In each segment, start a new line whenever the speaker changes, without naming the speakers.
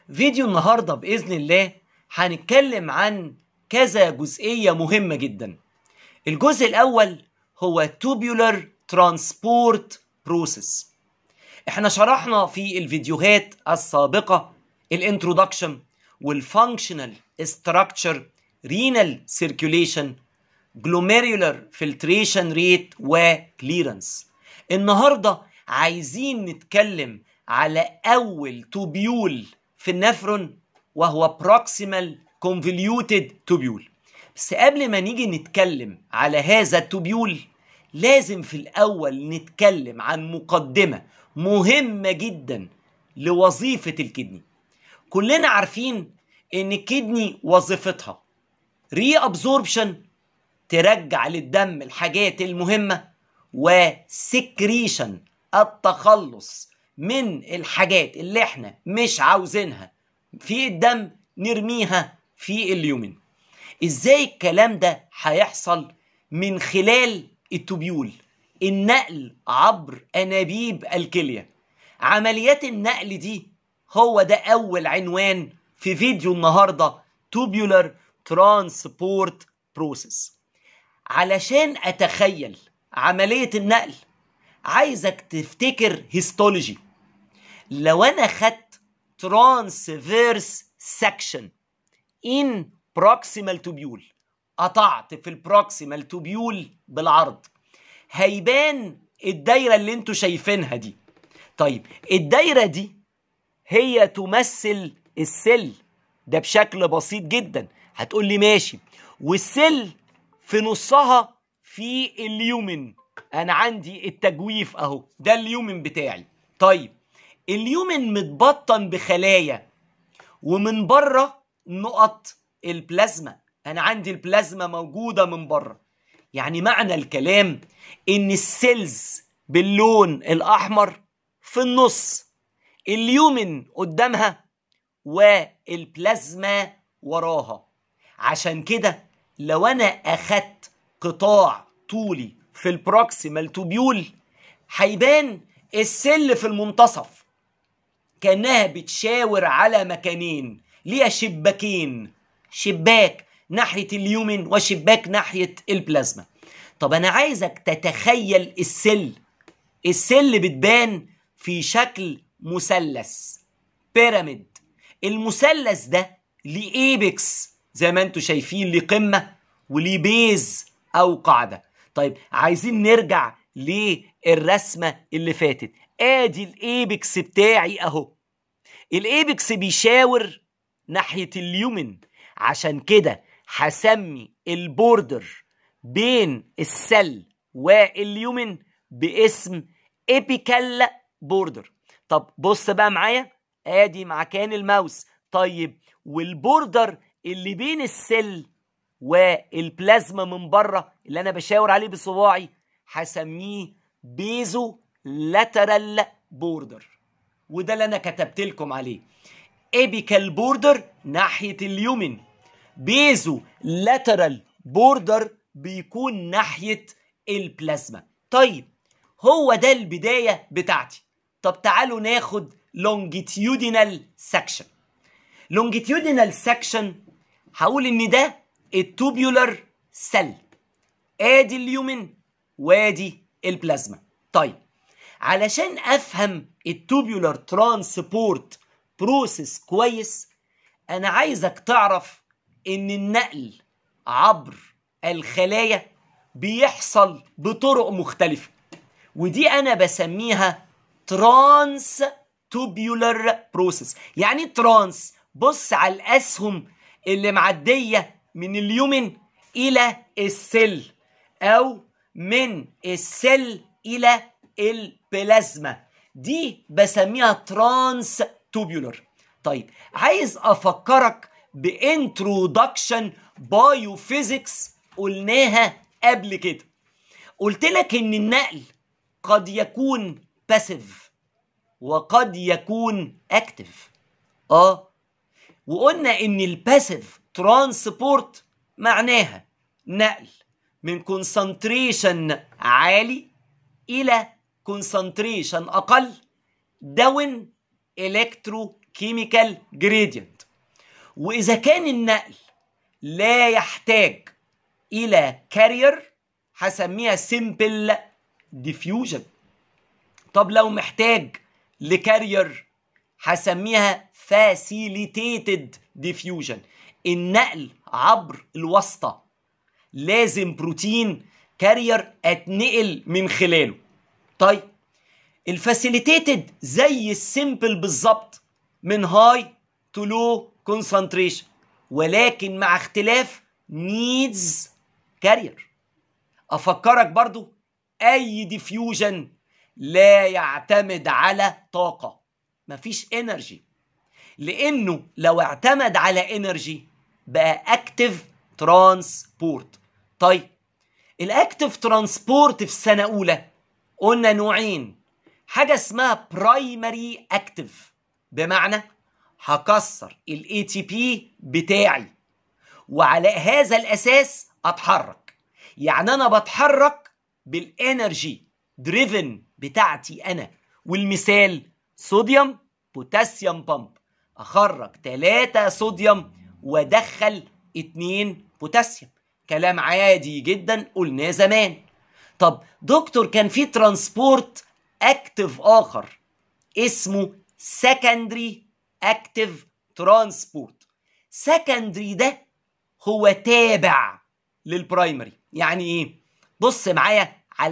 فيديو النهاردة بإذن الله هنتكلم عن كذا جزئية مهمة جدا. الجزء الأول هو Tubular Transport Process. احنا شرحنا في الفيديوهات السابقة الانترودكشن والفانكشنال structure renal circulation glomerular filtration rate وclearance. النهاردة عايزين نتكلم على أول توبيول في النفرون وهو proximal convoluted tubule. بس قبل ما نيجي نتكلم على هذا التوبيول لازم في الأول نتكلم عن مقدمة مهمة جدا لوظيفة الكدني. كلنا عارفين إن الكدني وظيفتها reabsorption ترجع للدم الحاجات المهمة، وسكريشن التخلص من الحاجات اللي احنا مش عاوزينها في الدم نرميها في اليومن. ازاي الكلام ده هيحصل؟ من خلال التوبيول، النقل عبر انابيب الكلية. عمليات النقل دي هو ده اول عنوان في فيديو النهاردة Tubular Transport Process. علشان اتخيل عملية النقل عايزك تفتكر هيستولوجي. لو انا خدت transverse section in proximal tubule، قطعت في البروكسيمال توبيول بالعرض، هيبان الدايرة اللي انتوا شايفينها دي. طيب الدايرة دي هي تمثل السل ده بشكل بسيط جدا. هتقول لي ماشي، والسل في نصها في اليومن. انا عندي التجويف اهو، ده اليومن بتاعي. طيب اليومن متبطن بخلايا، ومن بره نقط البلازما. انا عندي البلازما موجودة من بره. يعني معنى الكلام ان السيلز باللون الاحمر في النص، اليومن قدامها والبلازما وراها. عشان كده لو انا اخدت قطاع طولي في البروكسيمال توبيول هيبان السل في المنتصف كأنها بتشاور على مكانين، ليها شباكين، شباك ناحية اليومن وشباك ناحية البلازما. طب أنا عايزك تتخيل السل بتبان في شكل مثلث بيراميد. المثلث ده ليه ايبكس زي ما انتوا شايفين، ليه قمة وليه بيز أو قاعدة. طيب عايزين نرجع للرسمة اللي فاتت. ادي الايبكس بتاعي اهو. الايبكس بيشاور ناحية اليومن، عشان كده هسمي البوردر بين السل واليومن باسم ايبيكال بوردر. طب بص بقى معايا، ادي مكان الماوس. طيب والبوردر اللي بين السل والبلازما من بره اللي انا بشاور عليه بصباعي هسميه بيزو لاترال بوردر، وده اللي انا كتبت لكم عليه. ايبيكال بوردر ناحيه اليومن، بيزو لاترال بوردر بيكون ناحيه البلازما. طيب هو ده البدايه بتاعتي. طب تعالوا ناخد longitudinal section. longitudinal section هقول ان ده التوبيولار سيل، ادي اليومن وادي البلازما. طيب علشان افهم التوبيولار ترانسبورت بروسيس كويس، انا عايزك تعرف ان النقل عبر الخلايا بيحصل بطرق مختلفة، ودي انا بسميها ترانس توبيولار بروسيس. يعني ترانس، بص على الاسهم اللي معدية من اليومن الى السل، او من السل الى البلازما، دي بسميها ترانس توبيولار. طيب عايز افكرك بانترودكشن بايوفيزيكس قلناها قبل كده. قلت لك ان النقل قد يكون باسيف وقد يكون اكتف. وقلنا ان الباسيف ترانسبورت معناها نقل من كونسنتريشن عالي الى كونسنتريشن اقل داون الكترو كيميكال جريدينت. واذا كان النقل لا يحتاج الى كارير هسميها سيمبل ديفيوجن. طب لو محتاج لكارير هسميها فاسيليتيتد ديفيوجن. النقل عبر الواسطة، لازم بروتين كارير اتنقل من خلاله. طيب الفاسيليتيتد زي السيمبل بالظبط، من هاي تو لو كونسنتريشن، ولكن مع اختلاف نيدز كارير. افكرك برضو اي ديفيوجن لا يعتمد على طاقة، مفيش انرجي، لانه لو اعتمد على انرجي بقى اكتف ترانسبورت. طيب الاكتف ترانسبورت في سنة اولى قلنا نوعين، حاجة اسمها برايمري اكتف، بمعنى هكسر الاي تي بي بتاعي وعلى هذا الاساس اتحرك. يعني انا بتحرك بالانرجي دريفن بتاعتي انا. والمثال صوديوم بوتاسيوم بامب، اخرج 3 صوديوم وادخل 2 بوتاسيوم. كلام عادي جدا قلناه زمان. طب دكتور كان في ترانسبورت اكتف اخر اسمه سكندري اكتف ترانسبورت. سكندري ده هو تابع للبرايمري. يعني ايه؟ بص معايا على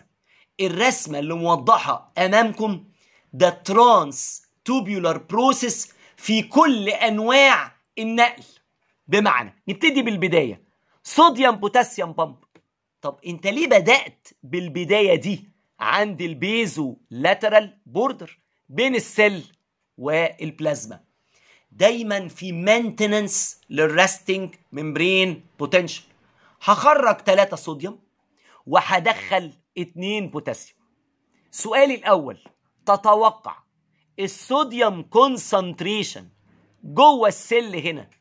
الرسمة اللي موضحة امامكم، ده ترانس توبيولار بروسيس في كل انواع النقل. بمعنى نبتدي بالبداية، صوديوم بوتاسيوم بامب. طب انت ليه بدأت بالبداية دي عند البيزو لاترال بوردر بين السيل والبلازما؟ دايما في مينتننس للريستنج ممبرين بوتنشال. هخرج 3 صوديوم وهدخل 2 بوتاسيوم. سؤالي الاول، تتوقع الصوديوم كونسنتريشن جوه السيل هنا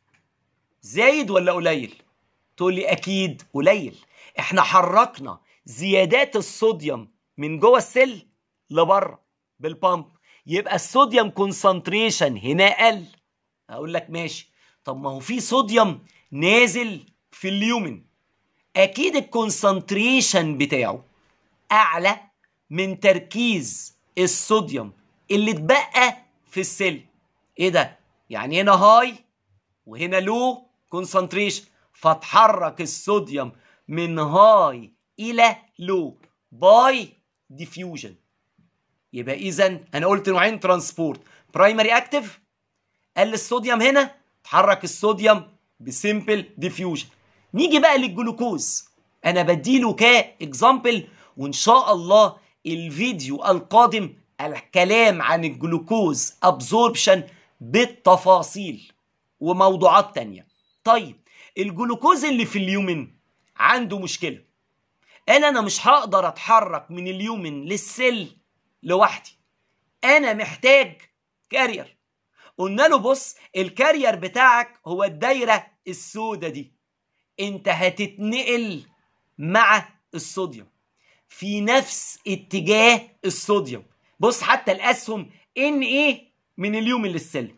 زايد ولا قليل؟ تقول لي اكيد قليل، احنا حركنا زيادات الصوديوم من جوه السيل لبره بالبامب، يبقى الصوديوم كونسنتريشن هنا قل. اقول لك ماشي، طب ما هو في صوديوم نازل في اليومن، اكيد الكونسنتريشن بتاعه اعلى من تركيز الصوديوم اللي اتبقى في السيل. ايه ده؟ يعني هنا هاي وهنا لو كونسنتريشن، فتحرك الصوديوم من هاي الى لو باي ديفيوجن. يبقى اذا انا قلت نوعين ترانسبورت، برايمري اكتف قل الصوديوم هنا، تحرك الصوديوم بسيمبل ديفيوجن. نيجي بقى للجلوكوز، انا بديله كاكزامبل، وان شاء الله الفيديو القادم الكلام عن الجلوكوز ابزوربشن بالتفاصيل وموضوعات تانية. طيب الجلوكوز اللي في اليومن عنده مشكلة، انا مش هقدر اتحرك من اليومن للسيل لوحدي، انا محتاج كارير. قلنا له بص، الكارير بتاعك هو الدايرة السوداء دي، انت هتتنقل مع الصوديوم في نفس اتجاه الصوديوم. بص حتى الاسهم ان ايه من اليومن للسيل،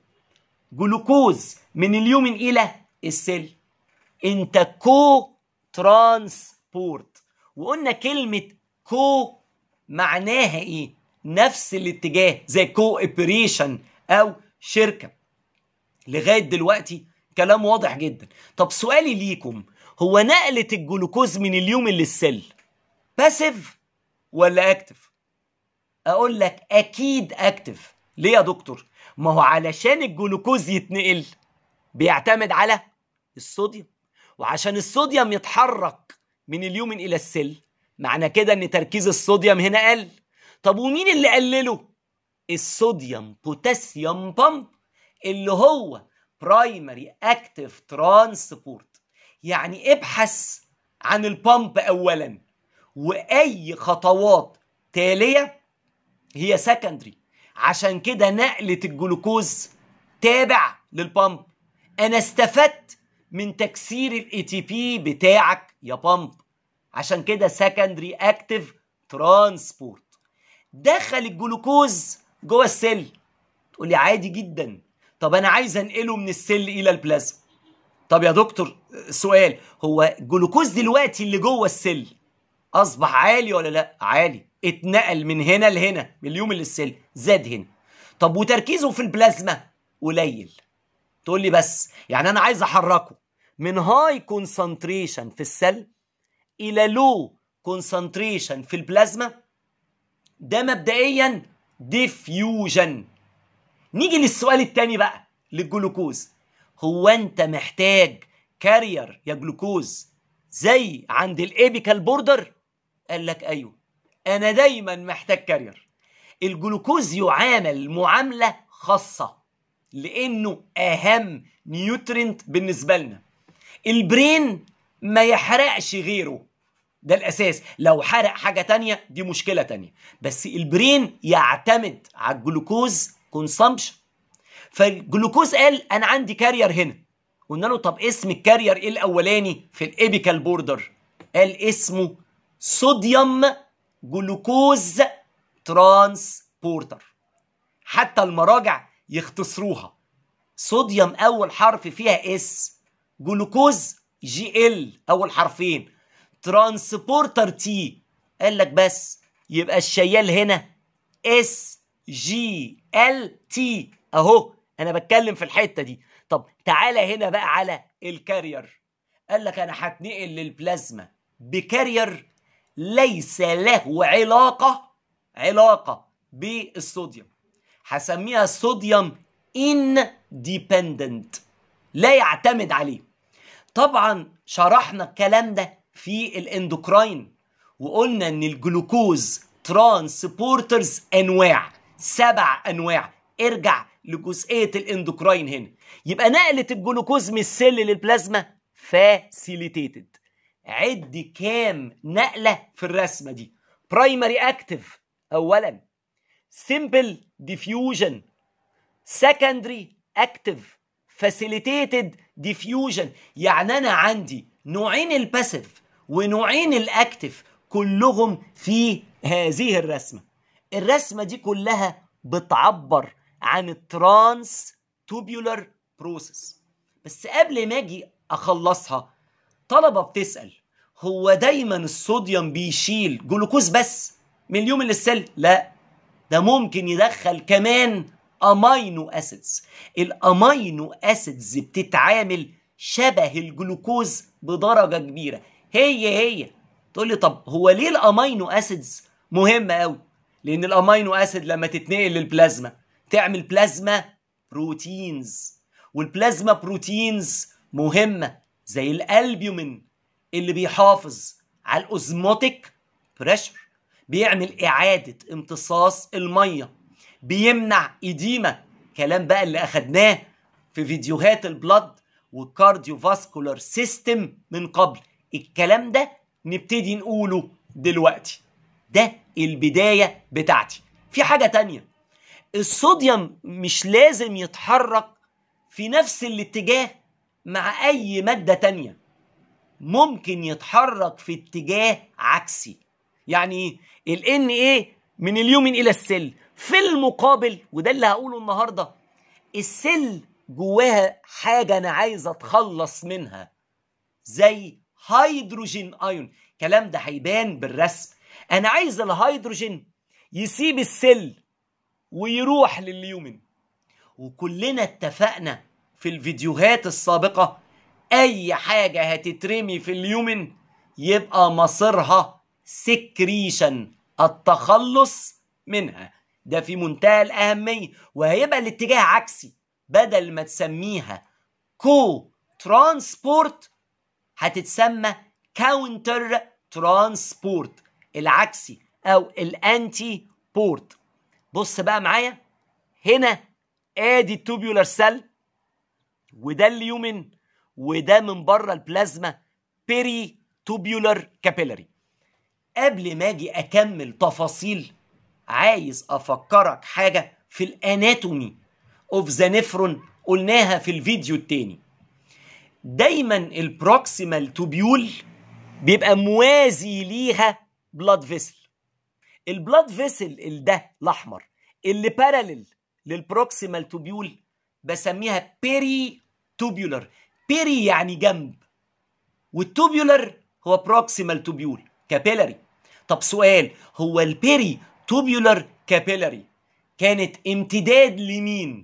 جلوكوز من اليومن الى السيل، انت كو ترانسبورت. وقلنا كلمة كو معناها ايه؟ نفس الاتجاه، زي كو اوبريشن او شركة. لغاية دلوقتي كلام واضح جدا. طب سؤالي ليكم، هو نقلة الجلوكوز من اليومن للسيل باسيف ولا اكتف؟ اقول لك اكيد اكتف. ليه يا دكتور؟ ما هو علشان الجلوكوز يتنقل بيعتمد على الصوديوم، وعشان الصوديوم يتحرك من اليومن الى السيل معنى كده ان تركيز الصوديوم هنا قل. طب ومين اللي قلله؟ الصوديوم بوتاسيوم بامب اللي هو برايمري اكتف ترانسبورت. يعني ابحث عن البامب اولا، واي خطوات تالية هي سكندري. عشان كده نقلة الجلوكوز تابع للبامب. انا استفدت من تكسير الاي تي بي بتاعك يا بامب، عشان كده سكندري اكتف ترانسبورت. دخل الجلوكوز جوه السيل، تقول لي عادي جدا، طب انا عايز انقله من السيل الى البلازما. طب يا دكتور سؤال، هو الجلوكوز دلوقتي اللي جوه السيل اصبح عالي ولا لا؟ عالي، اتنقل من هنا لهنا، من اليوم للسيل، زاد هنا. طب وتركيزه في البلازما قليل. تقول لي بس يعني انا عايز احركه من هاي كونسنتريشن في السيل الى لو كونسنتريشن في البلازما، ده مبدئيا ديفيوجن. نيجي للسؤال التاني بقى للجلوكوز، هو انت محتاج كارير يا جلوكوز زي عند الابيكال بوردر؟ قال لك ايوه، انا دايما محتاج كارير. الجلوكوز يعامل معامله خاصه لانه اهم نيوترينت بالنسبه لنا. البرين ما يحرقش غيره، ده الاساس. لو حرق حاجه تانية دي مشكله تانية، بس البرين يعتمد على الجلوكوز كونسامبشن. فالجلوكوز قال انا عندي كارير هنا. قلنا له طب اسم الكارير ايه الاولاني في الابيكال بوردر؟ قال اسمه صوديوم جلوكوز ترانسبورتر. حتى المراجع يختصروها، صوديوم اول حرف فيها اس، جلوكوز جي ال اول حرفين، ترانسبورتر تي. قال لك بس يبقى الشيال هنا اس جي ال تي اهو. انا بتكلم في الحته دي. طب تعالى هنا بقى على الكارير. قال لك انا هتنقل للبلازما بكارير ليس له علاقه بالصوديوم. هسميها صوديوم انديبندنت، لا يعتمد عليه. طبعا شرحنا الكلام ده في الاندوكراين وقلنا ان الجلوكوز ترانسبورترز انواع، 7 انواع. ارجع لجزئيه الاندوكراين هنا. يبقى نقله الجلوكوز من السيل للبلازما فاسيليتيتد. عد كام نقله في الرسمه دي. برايمري اكتيف اولا، سمبل ديفيوجن، سكندري اكتيف، فاسيليتيتد ديفيوجن. يعني انا عندي نوعين الباسيف ونوعين الاكتيف كلهم في هذه الرسمه. الرسمه دي كلها بتعبر عن الترانس توبيولار بروسيس. بس قبل ما اجي اخلصها، طلبه بتسال هو دايما الصوديوم بيشيل جلوكوز بس من اليوم للسيل؟ لا، ده ممكن يدخل كمان امينو اسيدز. الامينو اسيدز بتتعامل شبه الجلوكوز بدرجه كبيره. هي تقول لي طب هو ليه الامينو اسيدز مهمه قوي؟ لان الامينو اسيد لما تتنقل للبلازما تعمل بلازما بروتينز، والبلازما بروتينز مهمه زي الالبيومين اللي بيحافظ على الاوزموتيك بريشر، بيعمل اعاده امتصاص الميه، بيمنع إديمة. كلام بقى اللي أخدناه في فيديوهات البلد والكارديو فاسكولار سيستم من قبل. الكلام ده نبتدي نقوله دلوقتي، ده البداية بتاعتي. في حاجة تانية، الصوديوم مش لازم يتحرك في نفس الاتجاه مع أي مادة تانية، ممكن يتحرك في اتجاه عكسي. يعني ايه؟ ال NA من اليومين الى السيل. في المقابل، وده اللي هقوله النهارده، السيل جواها حاجه انا عايز اتخلص منها زي هيدروجين ايون. الكلام ده هيبان بالرسم. انا عايز الهيدروجين يسيب السيل ويروح لليومين. وكلنا اتفقنا في الفيديوهات السابقه اي حاجه هتترمي في اليومين يبقى مصيرها سكريشن، التخلص منها. ده في منتهى الأهمية. وهيبقى الاتجاه عكسي، بدل ما تسميها كو ترانسبورت هتتسمى كاونتر ترانسبورت، العكسي أو الأنتي بورت. بص بقى معايا هنا، ادي التوبيولار سيل، وده اليومن، وده من بره البلازما بيري توبيولار كابيلاري. قبل ما اجي اكمل تفاصيل، عايز افكرك حاجه في الاناتومي اوف ذا نفرون قلناها في الفيديو التاني. دايما البروكسيمال توبيول بيبقى موازي ليها بلاد فيسل. البلاد فيسل ده الاحمر اللي بارالل للبروكسيمال توبيول بسميها بيري توبيولر. بيري يعني جنب، والتوبيولر هو بروكسيمال توبيول كابيلاري. طب سؤال، هو البيري توبيولر كابيلاري كانت امتداد لمين؟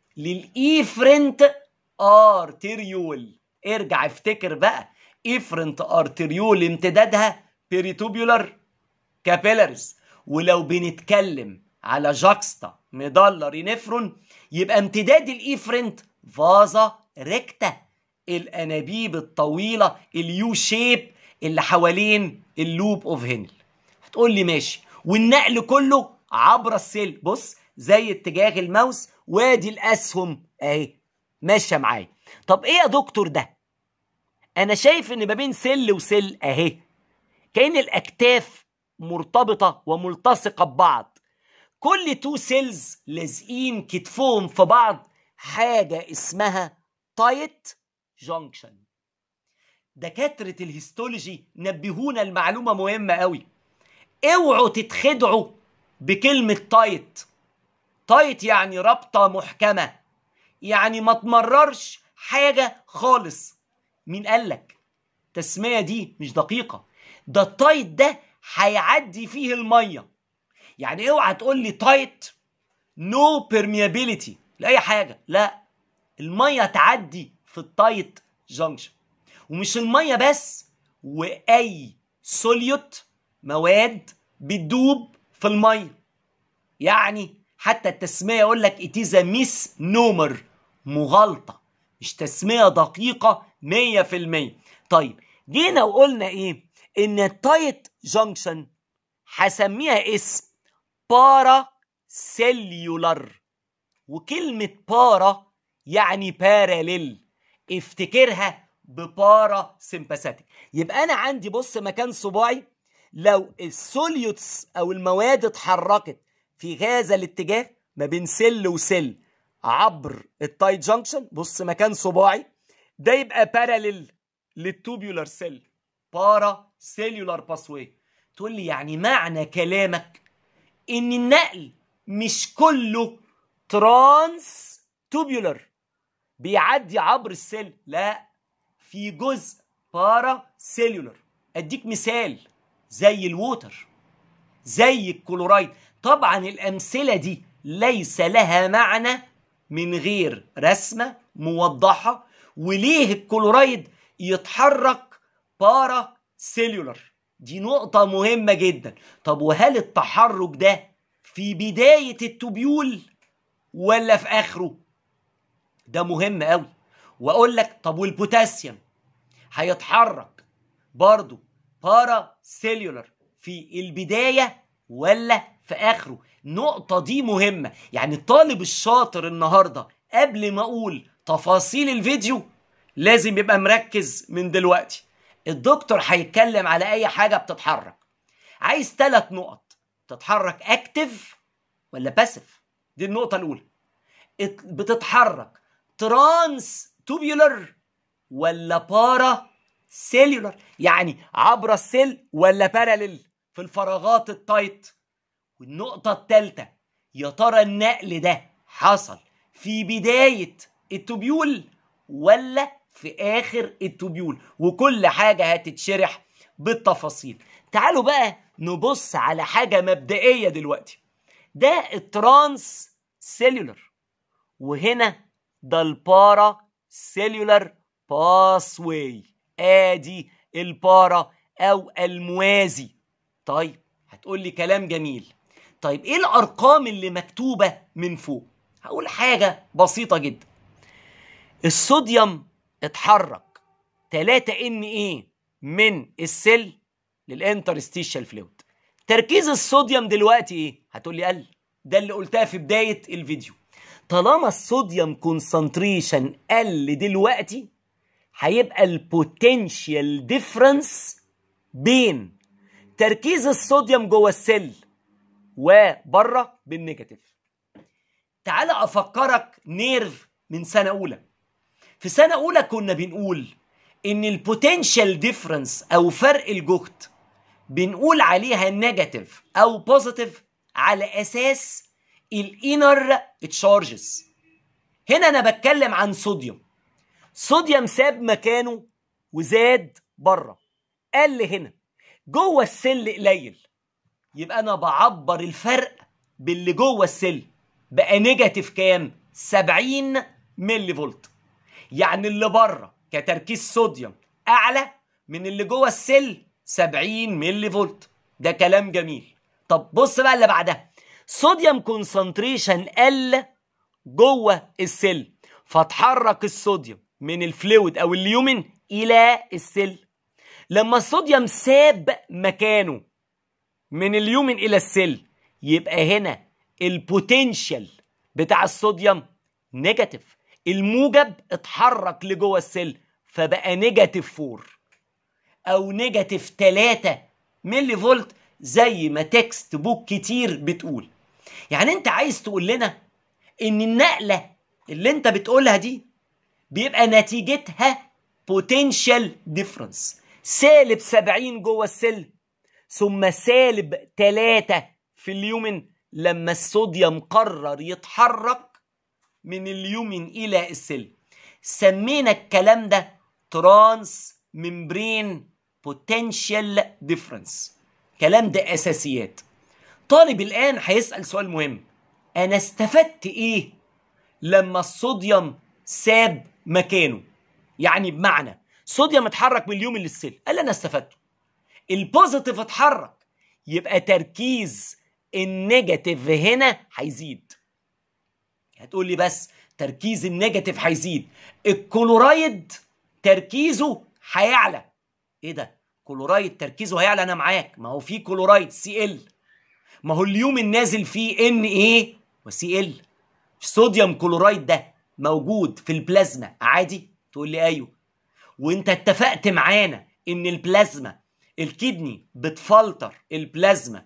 للإيفرنت ارتريول. ارجع افتكر بقى، إيفرنت ارتريول امتدادها بيريتوبيولر كابيلاريز. ولو بنتكلم على جاكستا ميدالري نفرون يبقى امتداد الإيفرنت فازا ريكتا، الأنابيب الطويلة اليو شيب اللي حوالين اللوب اوف هنل. هتقول لي ماشي، والنقل كله عبر السيل، بص زي اتجاه الماوس، وادي الاسهم اهي ماشيه معايا. طب ايه يا دكتور ده؟ انا شايف ان ما بين سل وسل اهي كأن الاكتاف مرتبطه وملتصقه ببعض، كل تو سيلز لازقين كتفهم في بعض، حاجه اسمها تايت جانكشن. دكاتره الهيستولوجي نبهونا المعلومه مهمه قوي، اوعوا تتخدعوا بكلمه تايت. تايت يعني رابطه محكمه، يعني ما تمررش حاجه خالص. مين قالك؟ التسميه دي مش دقيقه، ده التايت ده هيعدي فيه الميه. يعني اوعى تقول لي تايت نو بيرميابيليتي لاي حاجه، لا، الميه تعدي في التايت جانكشن. ومش الميه بس، واي سوليوت مواد بتدوب في الميه. يعني حتى التسميه يقول لك اتيزا ميس نومر، مغالطه، مش تسميه دقيقه 100%. طيب جينا وقلنا ايه؟ ان التايت جانكشن هسميها اسم بارا سيليولر، وكلمه بارا يعني باراليل، افتكرها ببارا سيمباثيك. يبقى انا عندي بص مكان صباعي، لو السوليوتس او المواد اتحركت في هذا الاتجاه ما بين سل وسل عبر التايت جانكشن، بص مكان صباعي ده يبقى باراليل للتوبيولار سيل، بارا سيلولار باسوي. تقول لي يعني معنى كلامك ان النقل مش كله ترانس توبيولار بيعدي عبر السيل، لا، في جزء بارا سيلولار. اديك مثال زي الووتر، زي الكلورايد. طبعا الامثله دي ليس لها معنى من غير رسمه موضحه، وليه الكلورايد يتحرك بارا سيلولار، دي نقطه مهمه جدا. طب وهل التحرك ده في بدايه التوبيول ولا في اخره؟ ده مهم قوي. واقول لك طب والبوتاسيوم هيتحرك برضو بارا سيلولار في البدايه ولا في اخره؟ النقطه دي مهمه. يعني الطالب الشاطر النهارده قبل ما اقول تفاصيل الفيديو لازم يبقى مركز من دلوقتي. الدكتور هيتكلم على اي حاجه بتتحرك، عايز 3 نقط: تتحرك اكتف ولا باسيف، دي النقطه الاولى. بتتحرك ترانس توبيولر ولا بارا سيلولر، يعني عبر السيل ولا باراليل في الفراغات التايت. والنقطة الثالثة، يا ترى النقل ده حصل في بداية التوبيول ولا في آخر التوبيول؟ وكل حاجة هتتشرح بالتفاصيل. تعالوا بقى نبص على حاجة مبدئية دلوقتي. ده الترانس سيلولر، وهنا ده البارا سيلولر باسوي، ادي البارا او الموازي. طيب هتقول لي كلام جميل، طيب ايه الارقام اللي مكتوبه من فوق؟ هقول حاجه بسيطه جدا. الصوديوم اتحرك 3 Na من السيل للانترستيشال فلويد. تركيز الصوديوم دلوقتي ايه؟ هتقول لي قل، ده اللي قلتها في بدايه الفيديو. طالما الصوديوم كونسنتريشن قل دلوقتي، هيبقى البوتنشال ديفرنس بين تركيز الصوديوم جوه السيل وبره بالنيجاتيف. تعال افكرك نيرف من سنه اولى. في سنه اولى كنا بنقول ان البوتنشال ديفرنس او فرق الجهد بنقول عليها نيجاتيف او بوزيتيف على اساس الانر تشارجز. هنا انا بتكلم عن صوديوم. صوديوم ساب مكانه وزاد بره، قل هنا جوه السل قليل، يبقى انا بعبر الفرق باللي جوه السل بقى نيجاتيف كام؟ 70 ملي فولت. يعني اللي بره كتركيز صوديوم اعلى من اللي جوه السل 70 ملي فولت. ده كلام جميل. طب بص بقى اللي بعدها، صوديوم كونسنتريشن قل جوه السل، فتحرك الصوديوم من الفلويد او اليومن الى السل. لما الصوديوم ساب مكانه من اليومن الى السل، يبقى هنا البوتنشال بتاع الصوديوم نيجاتيف، الموجب اتحرك لجوه السل فبقى نيجاتيف 4 او نيجاتيف 3 ملي فولت زي ما تكست بوك كتير بتقول. يعني انت عايز تقول لنا ان النقلة اللي انت بتقولها دي بيبقى نتيجتها بوتنشال ديفرنس، سالب 70 جوه السل ثم سالب 3 في اليومن لما الصوديوم قرر يتحرك من اليومن الى السل. سمينا الكلام ده ترانس ممبرين بوتنشال ديفرنس. كلام ده اساسيات. طالب الان هيسأل سؤال مهم، انا استفدت ايه لما الصوديوم ساب مكانه؟ يعني بمعنى صوديوم اتحرك من اليومن للسل، قال انا استفدته البوزيتيف اتحرك، يبقى تركيز النيجاتيف هنا هيزيد. هتقول لي بس تركيز النيجاتيف هيزيد، الكلورايد تركيزه هيعلى. ايه ده؟ كلورايد تركيزه هيعلى؟ انا معاك، ما هو في كلورايد Cl، ما هو اليومن نازل فيه Na وCl. صوديوم كلورايد ده موجود في البلازما عادي؟ تقول لي ايوه. وانت اتفقت معانا ان البلازما الكدني بتفلتر البلازما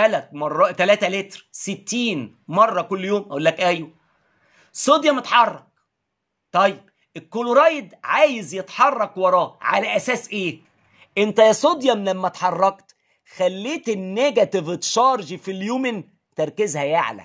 3 لتر 60 مره كل يوم؟ اقول لك ايوه. صوديوم اتحرك، طيب الكلورايد عايز يتحرك وراه على اساس ايه؟ انت يا صوديوم لما اتحركت خليت النيجاتيف تشارج في اليومن تركيزها يعلى،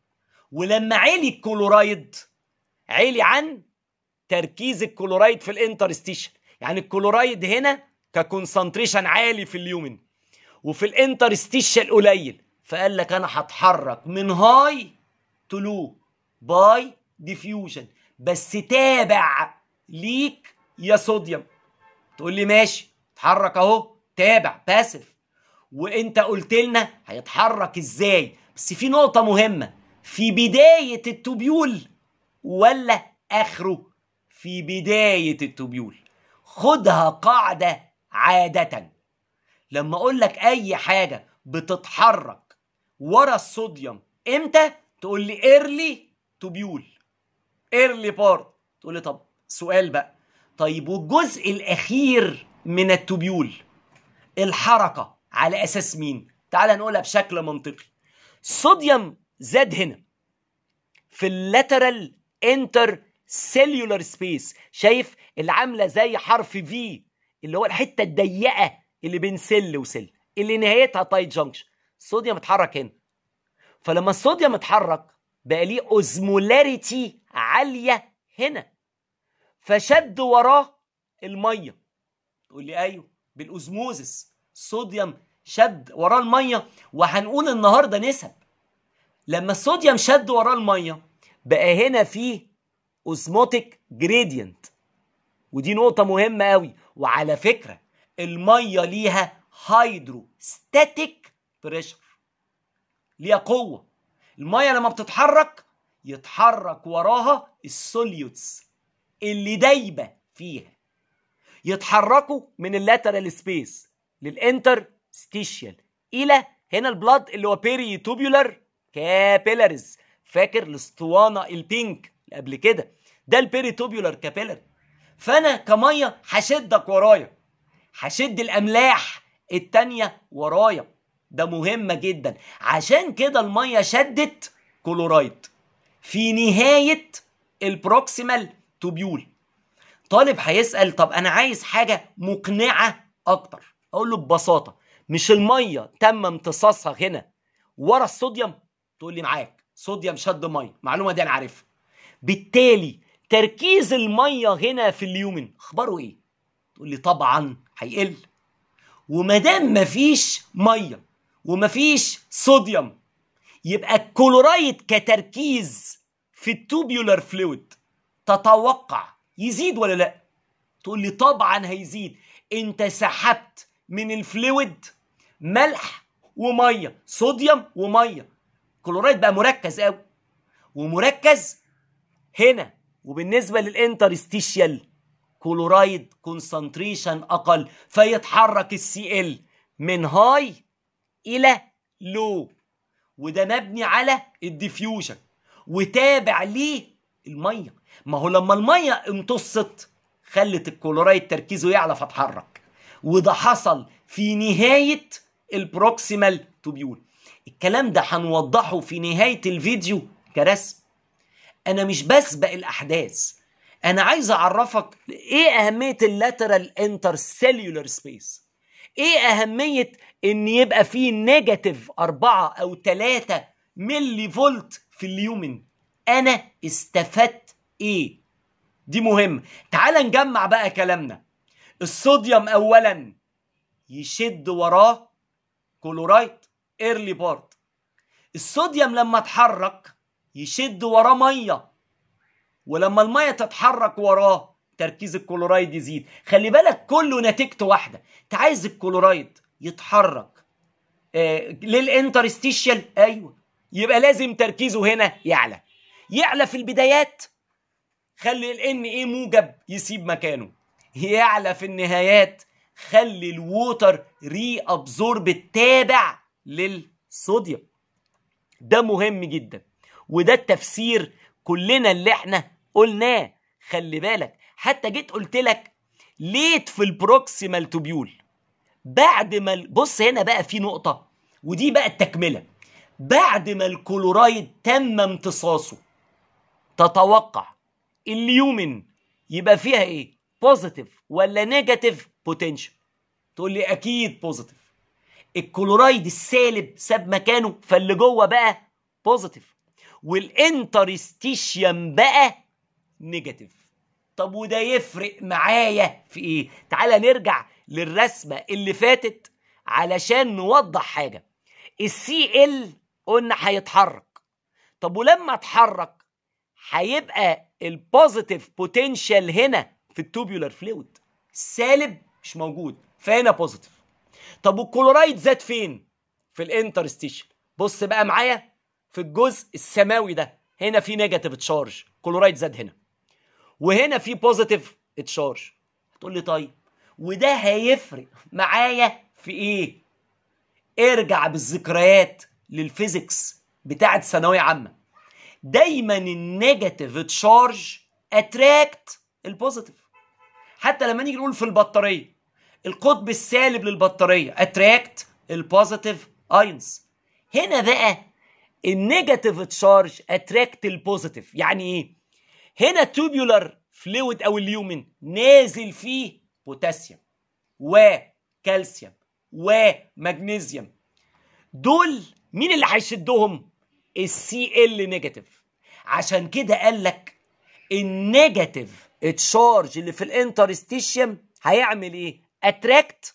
ولما عالي الكلورايد عالي عن تركيز الكلورايد في الانترستيشن. يعني الكلورايد هنا ككونسنتريشن عالي في اليومن وفي الانترستيشن قليل، فقال لك انا هتحرك من هاي تو لو باي ديفيوجن، بس تابع ليك يا صوديوم. تقول لي ماشي، اتحرك اهو، تابع باسف. وانت قلت لنا هيتحرك ازاي، بس في نقطة مهمة، في بداية التوبيول ولا اخره؟ في بداية التوبيول. خدها قاعدة عادة، لما اقول لك اي حاجة بتتحرك ورا الصوديوم امتى، تقول لي ايرلي توبيول، ايرلي بارت. تقول لي طب سؤال بقى، طيب والجزء الاخير من التوبيول الحركة على اساس مين؟ تعال نقولها بشكل منطقي. الصوديوم زاد هنا في اللاترال انتر سيلولار سبيس، شايف اللي عامله زي حرف في، اللي هو الحته الضيقه اللي بين سل وسل اللي نهايتها تايت جانكشن. الصوديوم اتحرك هنا، فلما الصوديوم اتحرك بقى ليه اوزمولاريتي عاليه هنا، فشد وراه الميه. تقول لي ايوه، بالاوزموزس الصوديوم شد وراه الميه. وهنقول النهارده نسب. لما الصوديوم شد وراه الميه بقى هنا فيه اوزموتيك جريدينت، ودي نقطة مهمة قوي. وعلى فكرة المية ليها هيدروستاتيك بريشر، ليها قوة. المية لما بتتحرك يتحرك وراها السوليوتس اللي دايبة فيها، يتحركوا من اللاترال سبيس للانترستيشيال الى هنا البلاد اللي هو بيري توبيولار كابيلاريز. فاكر الاسطوانة البينك اللي قبل كده؟ ده البيري توبيولار كابيلاري. فانا كميه هشدك ورايا، هشد الاملاح التانية ورايا. ده مهمة جدا. عشان كده الميه شدت كلورايد في نهاية البروكسيمال توبيول. طالب هيسأل طب انا عايز حاجة مقنعة اكتر، اقول له ببساطة مش الميه تم امتصاصها هنا ورا الصوديوم؟ تقول لي معاك، صوديوم شد ميه، المعلومة دي انا عارفها. بالتالي تركيز الميه هنا في اليومن اخباره ايه؟ تقول لي طبعا هيقل. وما دام مفيش ميه ومفيش صوديوم، يبقى الكلورايد كتركيز في التوبيولار فلويد تتوقع يزيد ولا لا؟ تقول لي طبعا هيزيد. انت سحبت من الفلويد ملح وميه، صوديوم وميه، كلورايد بقى مركز قوي، ومركز هنا. وبالنسبه للانترستيشيال كلورايد كونسنتريشن اقل، فيتحرك السي ال من هاي الى لو، وده مبني على الديفيوجن وتابع ليه الميه. ما هو لما الميه امتصت خلت الكلورايد تركيزه يعلى فتحرك، وده حصل في نهايه البروكسيمال توبيول. الكلام ده هنوضحه في نهايه الفيديو كرسم. انا مش بسبق الاحداث، انا عايز اعرفك ايه اهميه اللاترال انترسيلولار سبيس، ايه اهميه ان يبقى فيه نيجاتيف 4 أو 3 ملي فولت في اليومن. انا استفدت ايه؟ دي مهم. تعال نجمع بقى كلامنا. الصوديوم اولا يشد وراه كلورايد ايرلي بارت. الصوديوم لما اتحرك يشد وراه ميه، ولما الميه تتحرك وراه تركيز الكلورايد يزيد. خلي بالك كله نتيجته واحده. انت عايز الكلورايد يتحرك للانترستيشيال، ايوه، يبقى لازم تركيزه هنا يعلى في البدايات. خلي الان ايه موجب يسيب مكانه، يعلى في النهايات. خلي الووتر ري ابزورب التابع للصوديوم. ده مهم جدا، وده التفسير كلنا اللي احنا قلناه. خلي بالك حتى جيت قلت لك ليت في البروكسيمال توبيول بعد ما بص هنا بقى في نقطة، ودي بقى التكملة. بعد ما الكلورايد تم امتصاصه تتوقع اليومن يبقى فيها ايه؟ بوزيتيف ولا نيجاتيف بوتنشال؟ تقول لي اكيد بوزيتيف. الكلورايد السالب ساب مكانه، فاللي جوه بقى بوزيتيف، والانترستيشيوم بقى نيجاتيف. طب وده يفرق معايا في ايه؟ تعالى نرجع للرسمه اللي فاتت علشان نوضح حاجه. السي ال قلنا هيتحرك. طب ولما اتحرك هيبقى البوزيتيف بوتنشال هنا في التوبيولار فلويد، السالب مش موجود، فهنا بوزيتيف. طب والكلورايد زاد فين؟ في الانترستيشن. بص بقى معايا في الجزء السماوي ده، هنا في نيجاتيف تشارج، كلورايد زاد هنا، وهنا في بوزيتيف تشارج. هتقول لي طيب وده هيفرق معايا في ايه؟ ارجع بالذكريات للفيزيكس بتاعت ثانويه عامه. دايما النيجاتيف تشارج اتراكت البوزيتيف. حتى لما نيجي نقول في البطاريه القطب السالب للبطاريه اتراكت البوزيتيف ايونز. هنا بقى النيجاتيف تشارج اتراكت البوزيتيف. يعني ايه؟ هنا توبيولار فلويد او اليومن نازل فيه بوتاسيوم وكالسيوم ومغنيسيوم. دول مين اللي هيشدهم؟ السي ال نيجاتيف. عشان كده قال لك النيجاتيف تشارج اللي في الانترستيشيوم هيعمل ايه؟ اتراكت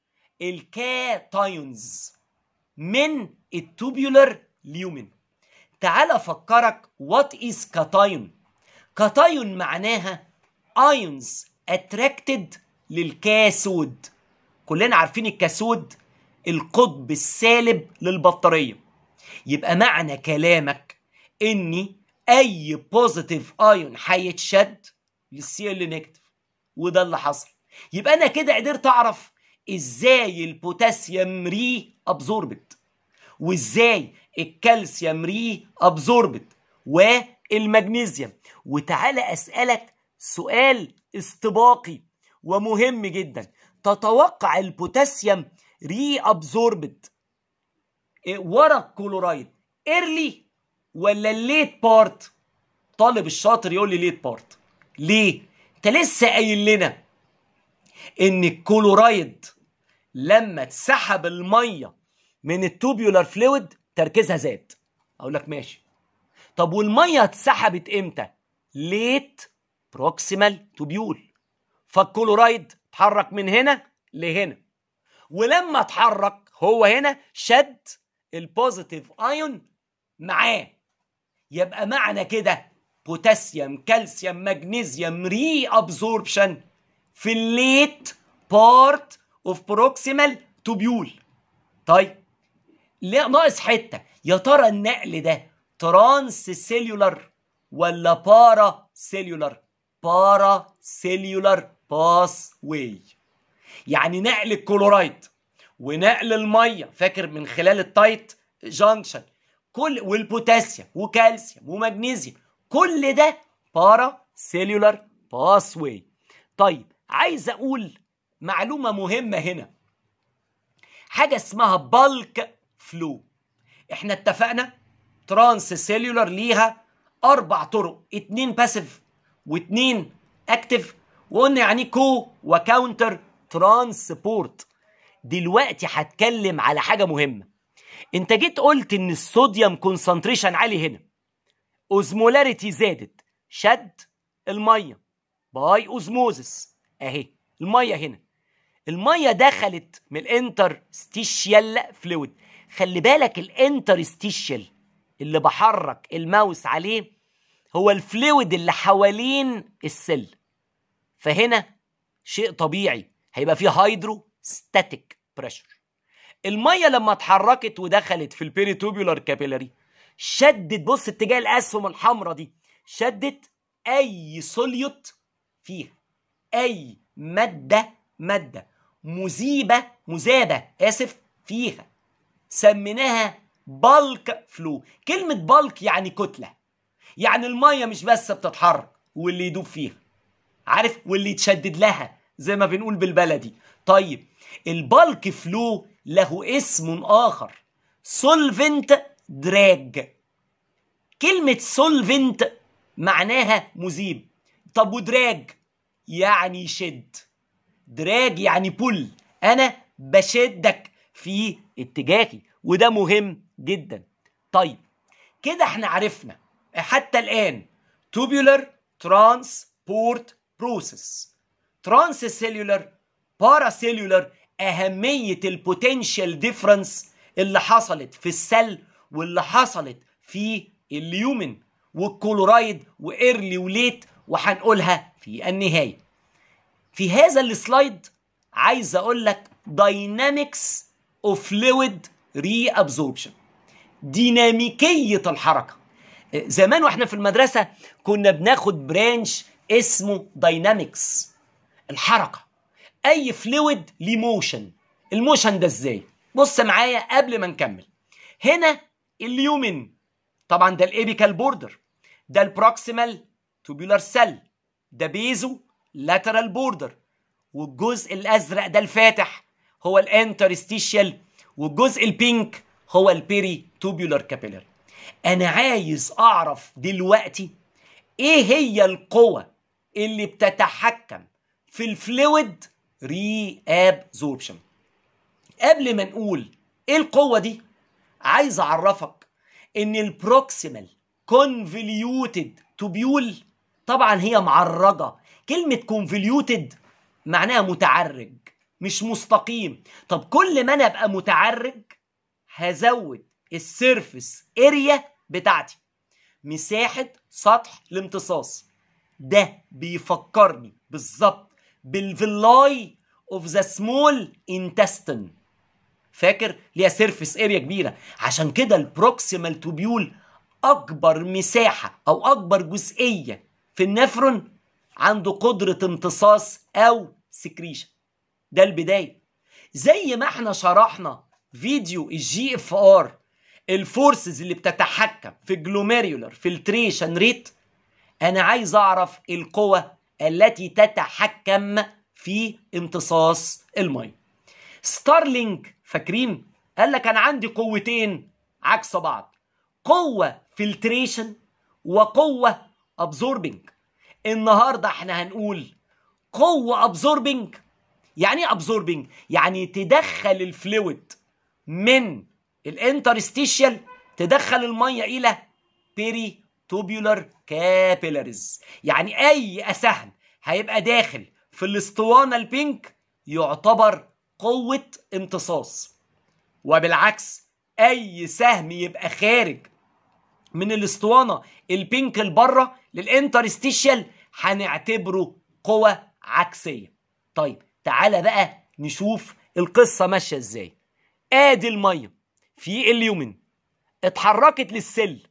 الكاتايونز من التوبيولار ليومن. تعال افكرك وات از كاتايون. كاتايون معناها ايونز اتراكتد للكاثود. كلنا عارفين الكاثود القطب السالب للبطاريه. يبقى معنى كلامك اني اي بوزيتيف ايون هيتشد للسي ال نيجاتيف، وده اللي حصل. يبقى انا كده قدرت اعرف ازاي البوتاسيوم ري ابزوربت، وازاي الكالسيوم ري ابزوربت، والمغنيسيوم. وتعالى اسالك سؤال استباقي ومهم جدا. تتوقع البوتاسيوم ري ابزوربت ورا الكلورايد ايرلي ولا الليت بارت؟ طالب الشاطر يقول لي ليت بارت. ليه؟ انت لسه قايل لنا ان الكلورايد لما تسحب الميه من التوبيولار فلويد تركيزها زاد. اقول لك ماشي. طب والميه اتسحبت امتى؟ ليت بروكسيمال توبيول. فالكلورايد اتحرك من هنا لهنا، ولما اتحرك هو هنا شد البوزيتيف ايون معاه. يبقى معنى كده بوتاسيوم كالسيوم مغنيسيوم ري ابزوربشن في الليت بارت اوف بروكسيمال توبيول. طيب لا ناقص حته، يا ترى النقل ده ترانس سيلولار ولا بارا سيلولار؟ بارا سيلولار باس واي، يعني نقل الكلورايد ونقل الميه، فاكر من خلال التايت جانكشن، والبوتاسيوم وكالسيوم ومغنيسيوم، كل ده بارا سيلولار باس واي. طيب عايز اقول معلومه مهمه هنا، حاجه اسمها بالك فلو. احنا اتفقنا ترانس سيلولار ليها 4 طرق، 2 باسيف و2 اكتف، وقلنا يعني كو وكاونتر ترانسبورت. دلوقتي هتكلم على حاجه مهمه. انت جيت قلت ان الصوديوم كونسنتريشن عالي هنا، اوزمولاريتي زادت، شد الميه باي اوزموزس، اهي الميه هنا، الميه دخلت من الانترستيشيال فلويد. خلي بالك الانترستيشيال اللي بحرك الماوس عليه هو الفلويد اللي حوالين السل، فهنا شيء طبيعي هيبقى فيه هيدروستاتيك بريشر. الميه لما اتحركت ودخلت في البيريتوبيولار كابيلاري شدت، بص اتجاه الاسهم الحمراء دي، شدت اي سوليوت فيها، اي ماده مذابه فيها، سميناها بالك فلو. كلمه بالك يعني كتله، يعني الميه مش بس بتتحرك واللي يدوب فيها، عارف، واللي يتشدد لها زي ما بنقول بالبلدي. طيب البالك فلو له اسم آخر، سولفنت دراج. كلمة سولفنت معناها مذيب، طب ودراج يعني شد، دراج يعني بول، أنا بشدك في اتجاهي، وده مهم جدا. طيب كده احنا عرفنا حتى الآن tubular transport process، transcellular paracellular، أهمية البوتنشال ديفرنس اللي حصلت في السل واللي حصلت في اليومن والكلورايد وإيرلي وليت، وهنقولها في النهاية. في هذا السلايد عايز أقول لك dynamics of fluid reabsorption، ديناميكية الحركة. زمان واحنا في المدرسة كنا بناخد برانش اسمه داينامكس، الحركة. اي فلويد ليه موشن، الموشن ده ازاي؟ بص معايا قبل ما نكمل. هنا اليومن طبعا ده الابيكال بوردر، ده البروكسيمال توبولار سيل، ده بيزو لاترال بوردر، والجزء الازرق ده الفاتح هو الانترستيشيال، والجزء البينك هو البيري توبولار كابيلاري. انا عايز اعرف دلوقتي ايه هي القوة اللي بتتحكم في الفلويد ري ابزوربشن. قبل ما نقول ايه القوة دي، عايز اعرفك ان البروكسيمال كونفوليوتد توبيول طبعا هي معرجة. كلمة كونفوليوتد معناها متعرج مش مستقيم. طب كل ما انا ابقى متعرج هزود السيرفس اريا بتاعتي، مساحة سطح الامتصاص. ده بيفكرني بالظبط بالفيلاي اوف ذا سمول انتستين، فاكر ليها سيرفس اريا كبيرة. عشان كده البروكسيمال توبيول اكبر مساحة او اكبر جزئية في النفرون عنده قدرة امتصاص او سكريشن. ده البداية. زي ما احنا شرحنا فيديو الجي اف ار، الفورسز اللي بتتحكم في الجلوميريولار فلتريشن ريت، انا عايز اعرف القوة التي تتحكم في امتصاص الماء. ستارلينج فاكرين قال لك انا عندي قوتين عكس بعض، قوة فلتريشن وقوة ابزوربنج. النهارده احنا هنقول قوة ابزوربنج. يعني ايه ابزوربنج؟ يعني تدخل الفلويد من الانترستيشيال، تدخل الميه الى بيري tubular capillaries. يعني اي سهم هيبقى داخل في الاسطوانه البينك يعتبر قوه امتصاص، وبالعكس اي سهم يبقى خارج من الاسطوانه البينك لبره للانترستيشيال هنعتبره قوه عكسيه. طيب تعالى بقى نشوف القصه ماشيه ازاي. ادي الميه في اليومن اتحركت للسل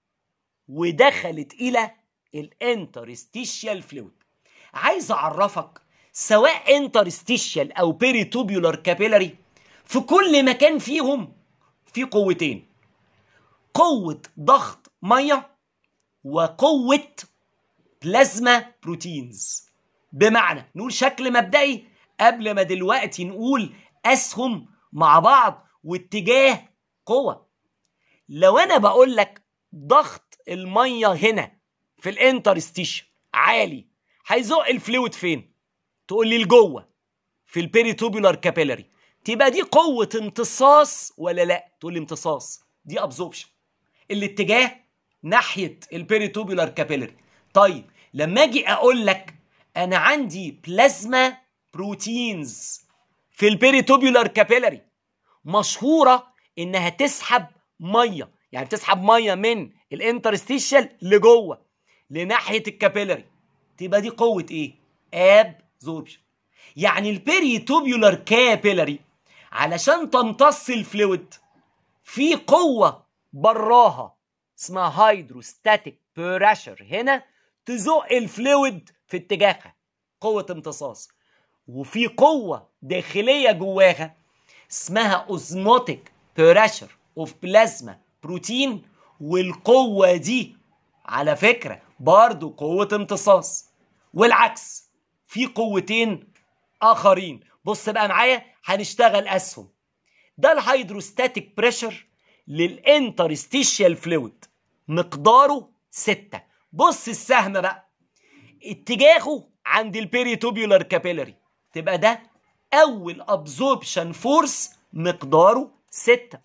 ودخلت الى الانترستيشيال فلويد. عايز اعرفك سواء انترستيشيال او بيريتوبيولار كابيلاري في كل مكان فيهم في قوتين، قوة ضغط مية وقوة بلازما بروتينز. بمعنى نقول شكل مبدئي قبل ما دلوقتي نقول أسهم مع بعض واتجاه قوة. لو أنا بقول لك ضغط المية هنا في الانترستيشن عالي هيزق الفلويد فين؟ تقول لي لجوه في البيريتوبيولار كابيلاري. تبقى دي قوة امتصاص ولا لا؟ تقول لي امتصاص، دي ابزوربشن، الاتجاه ناحية البيريتوبيولار كابيلاري. طيب لما اجي اقول لك انا عندي بلازما بروتينز في البيريتوبيولار كابيلاري مشهورة انها تسحب مية، يعني تسحب مية من الانترستيشال لجوه لناحية الكابيلاري، تبقى دي قوة ايه؟ ابزوربشن. يعني البيريتوبيولار كابيلاري علشان تمتص الفلويد في قوة براها اسمها هيدروستاتيك بريشر هنا تزق الفلويد في اتجاهها، قوة امتصاص. وفي قوة داخلية جواها اسمها اوزموتيك بريشر اوف بلازما بروتين، والقوة دي على فكرة برضو قوة امتصاص. والعكس في قوتين اخرين. بص بقى معايا هنشتغل اسهم. ده الهيدروستاتيك بريشر للانترستيشيال فلويد مقداره 6. بص السهم بقى اتجاهه عند البيريتوبيولار كابيلاري، تبقى ده اول ابزوربشن فورس مقداره 6.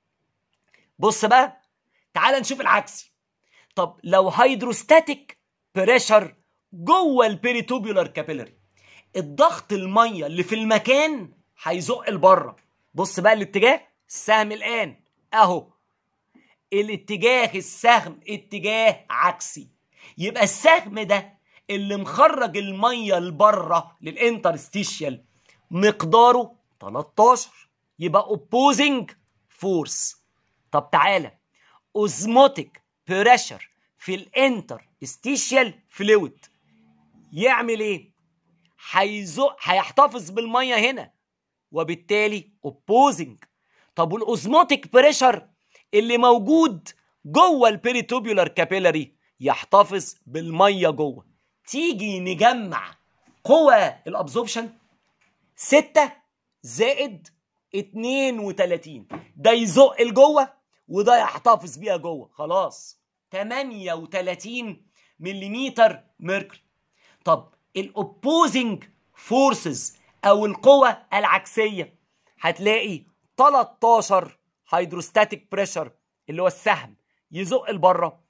بص بقى تعال نشوف العكسي. طب لو هيدروستاتيك بريشر جوه البيريتوبيولار كابيلاري، الضغط الميه اللي في المكان هيزق لبره. بص بقى الاتجاه السهم الان اهو، الاتجاه السهم اتجاه عكسي، يبقى السهم ده اللي مخرج الميه لبره للانترستيشيال مقداره 13، يبقى اوبوزنج فورس. طب تعالى اوزموتيك بريشر في الانترستيشيال فلويد يعمل ايه؟ هيحتفظ بالميه هنا وبالتالي اوبوزنج. طب والاوزموتيك بريشر اللي موجود جوه البيريتوبيولار كابيلاري يحتفظ بالميه جوه. تيجي نجمع قوة الابزوربشن 6 زائد 32، ده يزق لجوه وده يحتفظ بيها جوه، خلاص 38 ملم ميركوري. طب الاوبوزنج فورسز او القوة العكسية هتلاقي 13 هيدروستاتيك بريشر اللي هو السهم يزق لبره،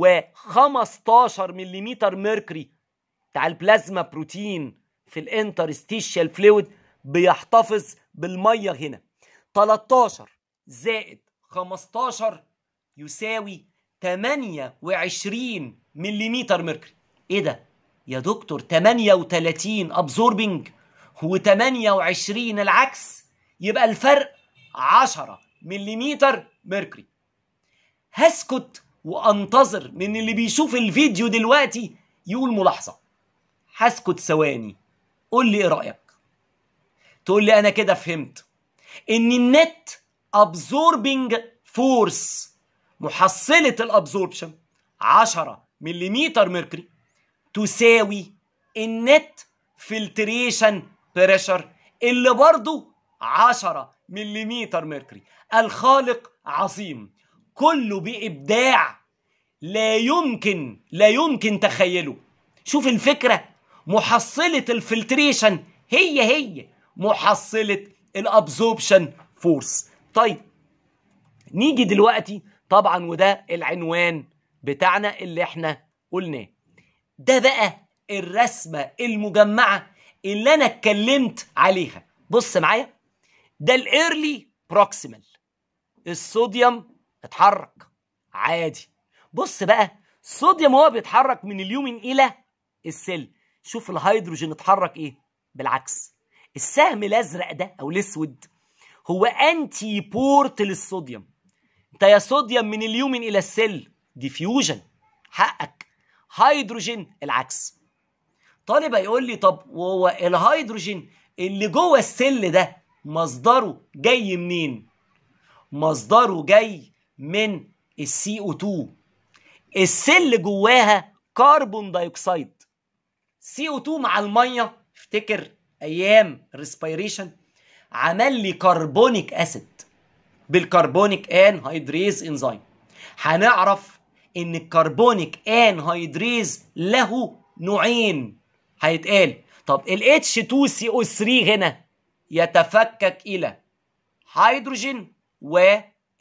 و15 ملم ميركوري بتاع البلازما بروتين في الانترستيشيال فلويد بيحتفظ بالميه هنا. 13 زائد 15 يساوي 28 ملم ميركوري. ايه ده يا دكتور؟ 38 ابزوربنج و28 العكس، يبقى الفرق 10 ملم ميركوري. هسكت وانتظر من اللي بيشوف الفيديو دلوقتي يقول ملاحظة. هسكت ثواني، قول لي ايه رأيك؟ تقول لي انا كده فهمت ان النت ابزوربنج فورس محصلة الابزوربشن 10 ملم ميركوري تساوي النت فلتريشن بريشر اللي برضو 10 ملم ميركوري. الخالق عظيم، كله بإبداع لا يمكن تخيله. شوف الفكرة، محصلة الفلتريشن هي محصلة الابزوربشن فورس. طيب نيجي دلوقتي طبعا وده العنوان بتاعنا اللي احنا قلناه. ده بقى الرسمة المجمعة اللي انا اتكلمت عليها. بص معايا، ده الايرلي بروكسيمال، الصوديوم اتحرك عادي. بص بقى، الصوديوم هو بيتحرك من اليومن الى السيل. شوف الهيدروجين اتحرك ايه؟ بالعكس. السهم الازرق ده او الاسود هو انتي بورت للصوديوم. انت يا صوديوم من اليومن الى السيل ديفيوجن، حقك. هيدروجين العكس. طالب هيقول لي طب وهو الهيدروجين اللي جوه السيل ده مصدره جاي منين؟ مصدره جاي من السي او 2. السيل جواها كربون دايوكسيد. سي او 2 مع الميه، افتكر ايام الريسبيريشن عمل لي كربونيك اسيد بالكربونيك انهيدريز انزيم. هنعرف ان الكربونيك انهيدريز له نوعين. هيتقال طب ال H2CO3 هنا يتفكك الى هيدروجين و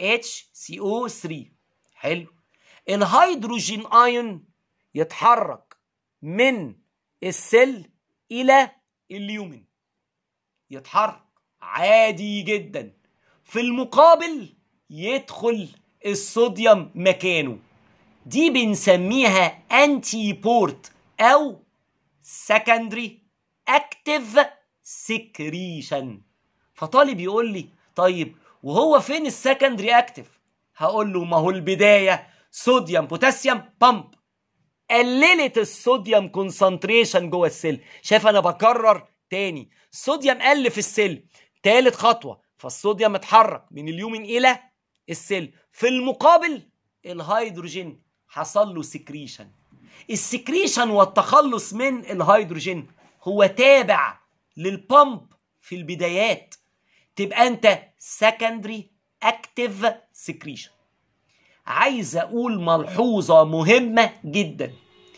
HCO3. حلو. الهيدروجين ايون يتحرك من السيل الى اليومن، يتحرك عادي جدا. في المقابل يدخل الصوديوم مكانه. دي بنسميها انتي بورت او سكندري اكتيف سكريشن. فطالب يقول لي طيب وهو فين السكندري اكتيف؟ هقول له ما هو البدايه صوديوم بوتاسيوم بامب، قللت الصوديوم كونسنتريشن جوه السيل. شايف انا بكرر تاني، الصوديوم قل في السيل، تالت خطوه فالصوديوم اتحرك من اليومن الى السيل. في المقابل الهيدروجين حصل له سكريشن. السكريشن والتخلص من الهيدروجين هو تابع للبامب في البدايات. تبقى انت سكندري اكتيف سكريشن. عايز اقول ملحوظه مهمه جدا،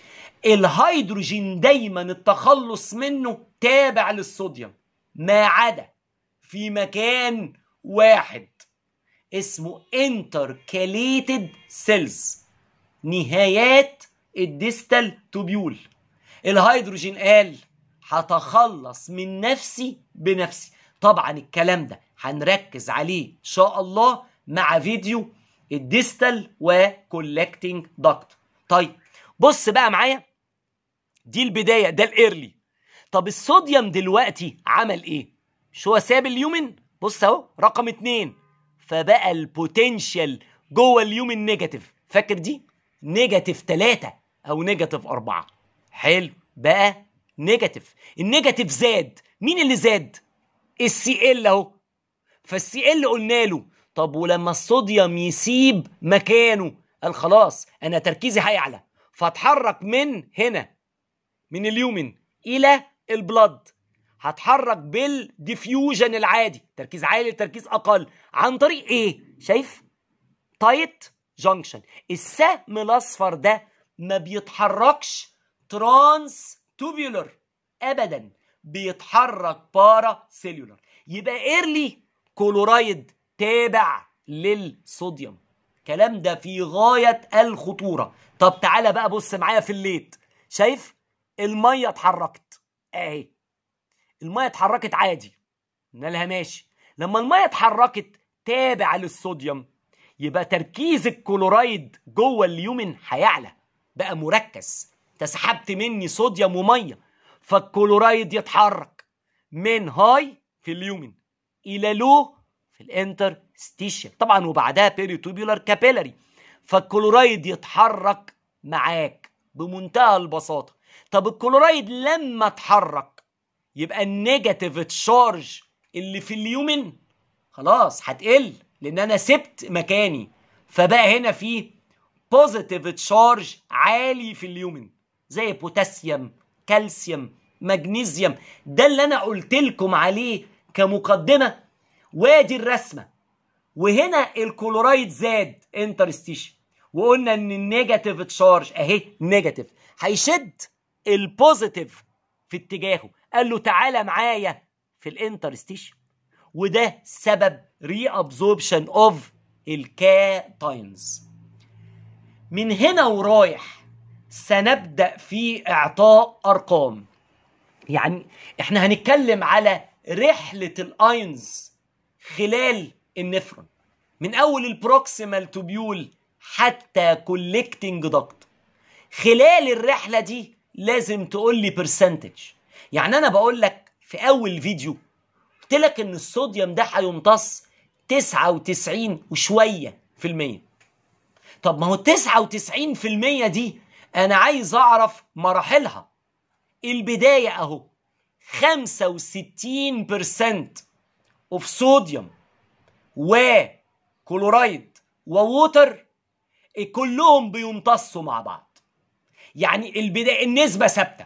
الهيدروجين دايما التخلص منه تابع للصوديوم ما عدا في مكان واحد اسمه انتركاليتد سيلز، نهايات الديستال توبيول. الهيدروجين قال هتخلص من نفسي بنفسي. طبعا الكلام ده هنركز عليه ان شاء الله مع فيديو الديستال وكولكتنج داكت. طيب بص بقى معايا، دي البدايه، ده الايرلي. طب الصوديوم دلوقتي عمل ايه؟ مش هو ساب اليومن؟ بص اهو رقم 2، فبقى البوتنشال جوه اليومن نيجاتيف. فاكر دي؟ نيجاتيف 3 او نيجاتيف 4. حلو، بقى نيجاتيف. النيجاتيف زاد. مين اللي زاد؟ السي ال اهو. فالسي ال قلنا له طب ولما الصوديوم يسيب مكانه، قال خلاص انا تركيزي هيعلى، فاتحرك من هنا من اليومن الى البلد. هتحرك بالديفيوجن العادي، تركيز عالي لتركيز اقل، عن طريق ايه؟ شايف؟ تايت جانكشن. السهم الاصفر ده ما بيتحركش ترانس توبيولر ابدا، بيتحرك بارا سيلولر. يبقى ايرلي كلورايد تابع للصوديوم. الكلام ده في غايه الخطوره. طب تعالى بقى بص معايا في الليت. شايف الميه اتحركت اهي، الميه اتحركت عادي مالها ماشي. لما الميه اتحركت تابع للصوديوم يبقى تركيز الكلورايد جوه اليومن هيعلى، بقى مركز. تسحبت مني صوديوم وميه، فالكلورايد يتحرك من هاي في اليومن الى لو في الانترستيشن طبعا، وبعدها بيريتوبيولار كابيلاري. فالكلورايد يتحرك معاك بمنتهى البساطه. طب الكلورايد لما اتحرك يبقى النيجاتيف تشارج اللي في اليومن خلاص هتقل لان انا سبت مكاني، فبقى هنا في بوزيتيف تشارج عالي في اليومن زي بوتاسيوم، كالسيوم، مغنيسيوم. ده اللي انا قلت لكم عليه كمقدمه. وادي الرسمه، وهنا الكلورايد زاد انترستيشن، وقلنا ان النيجاتيف تشارج اهي نيجاتيف هيشد البوزيتيف في اتجاهه. قال له تعالى معايا في الانترستيشن، وده سبب ري ابزوربشن اوف الكاتاينز. من هنا ورايح سنبدأ في إعطاء أرقام. يعني إحنا هنتكلم على رحلة الأيونز خلال النفرون من أول البروكسيمال توبيول حتى كولكتنج داكت. خلال الرحلة دي لازم تقول لي برسنتج. يعني أنا بقول لك في أول فيديو قلت لك إن الصوديوم ده هيمتص 99 وشوية في المية. طب ما هو 99% دي أنا عايز أعرف مراحلها. البداية أهو 65% اوف صوديوم وكلورايد وووتر كلهم بيمتصوا مع بعض. يعني البداية النسبة ثابتة،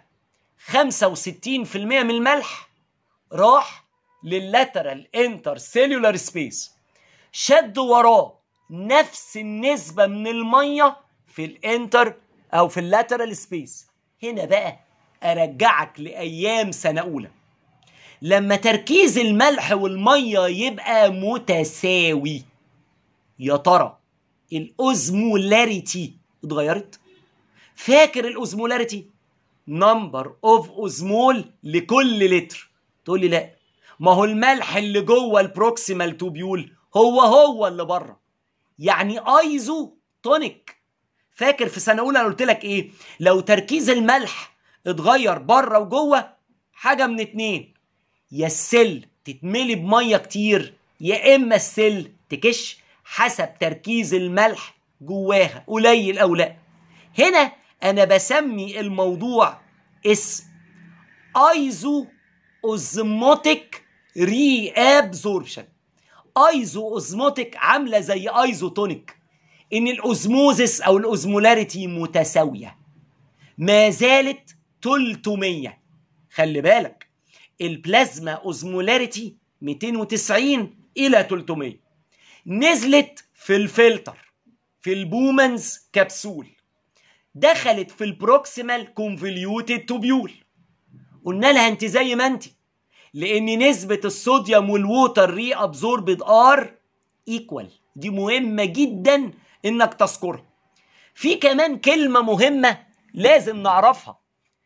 65% من الملح راح لللاترال انتر سيلولار سبيس، شد وراه نفس النسبة من المية في الانتر او في اللاترال سبيس. هنا بقى ارجعك لايام سنة اولى لما تركيز الملح والمية يبقى متساوي. يا ترى الاوزمولاريتي اتغيرت؟ فاكر الاوزمولاريتي؟ نمبر اوف اوزمول لكل لتر. تقول لي لا، ما هو الملح اللي جوه البروكسيمال توبيول هو اللي بره، يعني ايزو تونيك. فاكر في سنه اولى انا قلت لك ايه؟ لو تركيز الملح اتغير بره وجوه حاجه من اتنين، يا السل تتملي بميه كتير يا اما السل تكش حسب تركيز الملح جواها قليل او لا. هنا انا بسمي الموضوع اسم ايزو اوزموتيك ري ابزوربشن. ايزو اوزموتيك عامله زي ايزوتونيك، ان الاوزموزس او الاوزمولاريتي متساويه ما زالت 300. خلي بالك البلازما اوزمولاريتي 290 الى 300. نزلت في الفلتر في البومنز كبسول، دخلت في البروكسيمال كونفوليوتد توبيول، قلنا لها انت زي ما انت، لان نسبة الصوديوم والووتر ري ابزوربد ار ايكوال. دي مهمة جدا انك تذكرها. في كمان كلمة مهمة لازم نعرفها،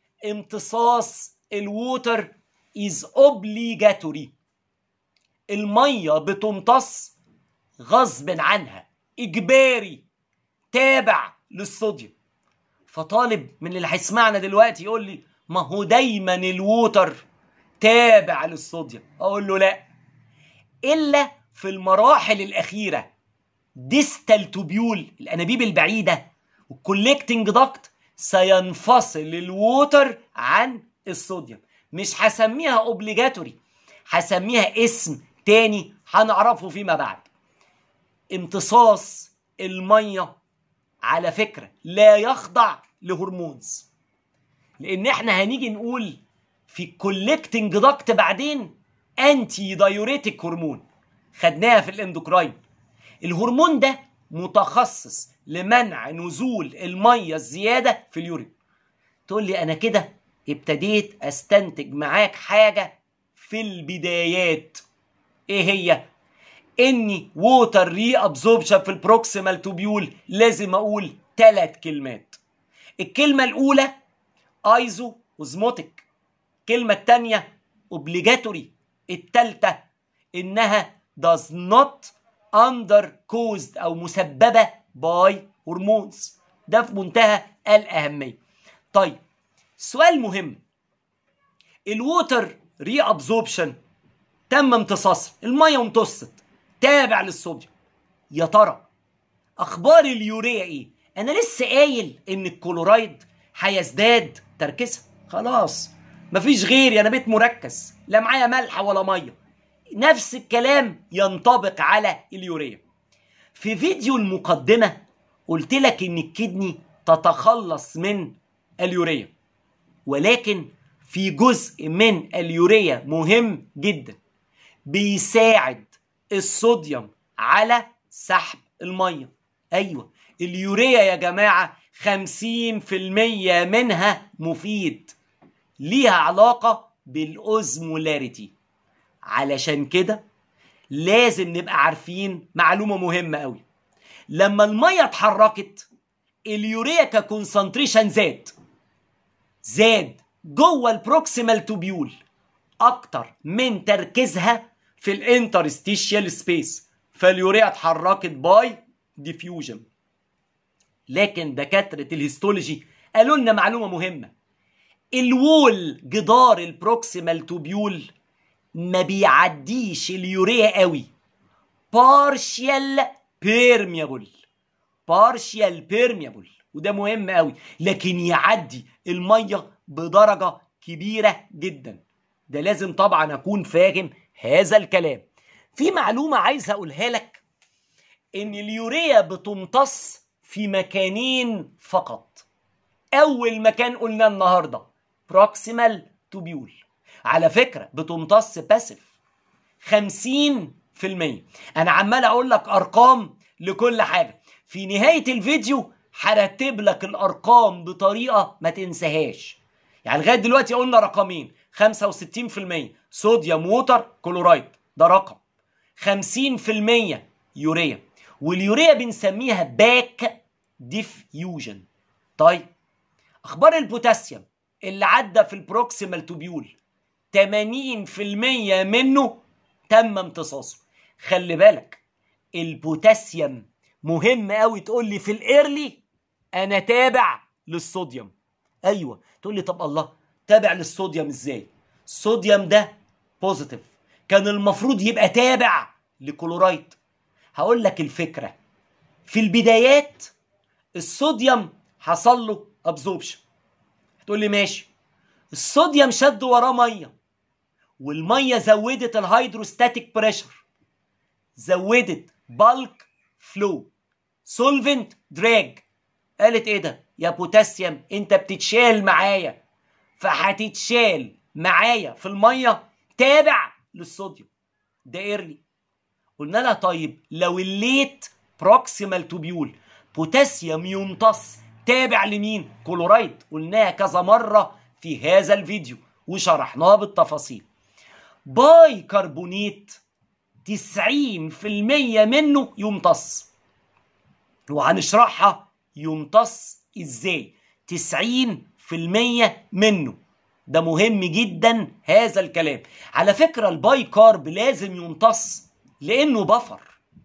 امتصاص الووتر is obligatory. المية بتمتص غصب عنها، اجباري، تابع للصوديوم. فطالب من اللي هيسمعنا دلوقتي يقول لي ما هو دايما الووتر تابع للصوديوم، اقول له لا، الا في المراحل الاخيره، ديستال توبيول الانابيب البعيده والكوليكتنج داكت سينفصل الووتر عن الصوديوم. مش هسميها اوبليجاتوري، هسميها اسم تاني هنعرفه فيما بعد. امتصاص الميه على فكره لا يخضع لهرمونز، لان احنا هنيجي نقول في الكوليكتنج داكت بعدين انتي دايوريتك هرمون خدناها في الاندوكراين. الهرمون ده متخصص لمنع نزول الميه الزياده في اليورين. تقول لي انا كده ابتديت استنتج معاك حاجه في البدايات. ايه هي؟ اني ووتر ري ابزوربشن في البروكسيمال توبيول لازم اقول 3 كلمات. الكلمه الاولى ايزو اوزموتيك، الكلمه الثانيه اوبليجاتوري، الثالثه انها does not under caused او مسببه by hormones. ده في منتهى الاهميه. طيب سؤال مهم، الووتر ري ابزوربشن تم امتصاصها، الميه امتصت تابع للصوديوم. يا ترى اخبار اليوريا ايه؟ انا لسه قايل ان الكلورايد هيزداد تركيزها، خلاص مفيش غيري، انا بقيت مركز، لا معايا ملح ولا ميه. نفس الكلام ينطبق على اليوريا. في فيديو المقدمه قلت لك ان الكدني تتخلص من اليوريا، ولكن في جزء من اليوريا مهم جدا بيساعد الصوديوم على سحب الميه. ايوه اليوريا يا جماعه 50% منها مفيد، ليها علاقه بالاوزمولاريتي. علشان كده لازم نبقى عارفين معلومه مهمه قوي، لما الميه اتحركت اليوريا ككونسنتريشن زاد جوه البروكسيمال توبيول اكتر من تركيزها في الانترستيشيال سبيس، فاليوريا اتحركت باي ديفيوجن. لكن دكاتره الهيستولوجي قالوا لنا معلومه مهمه، الوول جدار البروكسيمال توبيول ما بيعديش اليوريا قوي، بارشيال بيرميابل، وده مهم قوي، لكن يعدي الميه بدرجه كبيره جدا. ده لازم طبعا اكون فاهم هذا الكلام. في معلومه عايز اقولها لك، ان اليوريا بتمتص في مكانين فقط. اول مكان قلنا النهارده بروكسيمال توبيول، على فكره بتمتص باسيف 50%. انا عمال اقول لك ارقام لكل حاجه، في نهايه الفيديو هرتب لك الارقام بطريقه ما تنساهاش. يعني لغايه دلوقتي قلنا رقمين، 65% صوديوم ووتر كلورايد ده رقم، 50% يوريا، واليوريا بنسميها باك ديفيوجن. طيب اخبار البوتاسيوم اللي عدى في البروكسيمال توبيول، 80% منه تم امتصاصه. خلي بالك البوتاسيوم مهم قوي. تقول لي في الايرلي انا تابع للصوديوم، ايوه. تقول لي طب الله تابع للصوديوم ازاي؟ الصوديوم ده بوزيتيف، كان المفروض يبقى تابع لكلورايد. هقول لك الفكره، في البدايات الصوديوم حصل له ابزوربشن. هتقول لي ماشي، الصوديوم شد وراه ميه، والميه زودت الهيدروستاتيك بريشر، زودت بالك فلو، سولفنت دراج. قالت ايه ده يا بوتاسيوم، انت بتتشال معايا، فهتتشال معايا في الميه تابع للصوديوم. ده ايرلي. قلنا لها طيب لو الليت بروكسيمال توبيول بوتاسيوم يمتص تابع لمين؟ كلورايد. قلناها كذا مره في هذا الفيديو وشرحناها بالتفاصيل. باي كربونيت 90% منه يمتص، وهنشرحها يمتص ازاي. 90% منه، ده مهم جدا هذا الكلام. على فكرة الباي كارب لازم يمتص لانه بفر،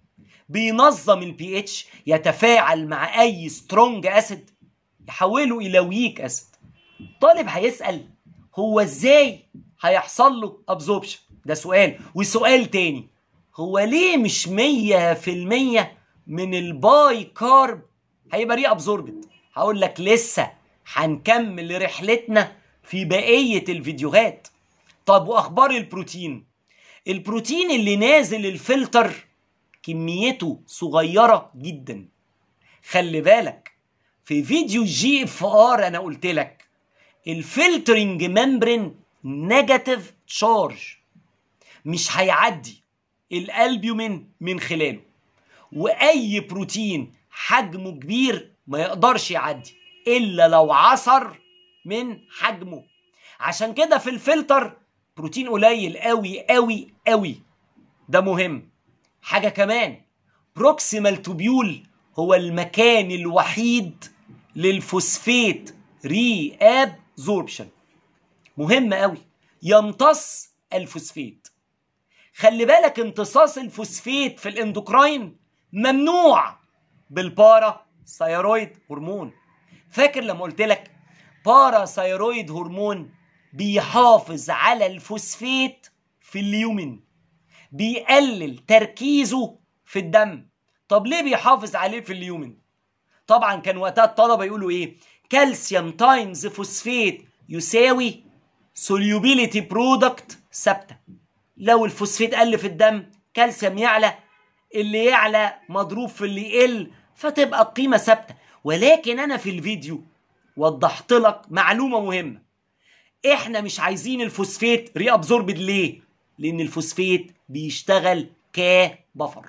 بينظم البي اتش، يتفاعل مع اي سترونج اسيد يحوله الى ويك اسيد. طالب هيسأل هو ازاي هيحصل له ابزوربشن؟ ده سؤال. وسؤال تاني، هو ليه مش 100% من الباي كارب هيبقى ري ابزوربد؟ هقول لك لسه هنكمل رحلتنا في بقية الفيديوهات. طب واخبار البروتين؟ البروتين اللي نازل الفلتر كميته صغيرة جدا. خلي بالك في فيديو جي اف ار انا قلت لك الفلترنج ممبرين نيجاتيف تشارج، مش هيعدي الالبيومين من خلاله، واي بروتين حجمه كبير ما يقدرش يعدي الا لو عصر من حجمه. عشان كده في الفلتر بروتين قليل قوي قوي قوي. ده مهم. حاجة كمان، بروكسيمال توبيول هو المكان الوحيد للفوسفيت ري ابزوربشن. مهم قوي، يمتص الفوسفيت. خلي بالك امتصاص الفوسفيت في الاندوكراين ممنوع بالبارا ثايرويد هرمون. فاكر لما قلت لك بارا ثايرويد هرمون بيحافظ على الفوسفيت في اليومن، بيقلل تركيزه في الدم. طب ليه بيحافظ عليه في اليومن؟ طبعا كان وقتها الطلبه يقولوا ايه؟ كالسيوم تايمز فوسفيت يساوي سوليوبيليتي برودكت ثابته. لو الفوسفيت قل في الدم كالسيوم يعلى، اللي يعلى مضروب في اللي يقل، فتبقى القيمه ثابته. ولكن انا في الفيديو وضحت لك معلومه مهمه، احنا مش عايزين الفوسفيت ري ابزوربد. ليه؟ لان الفوسفيت بيشتغل كبفر.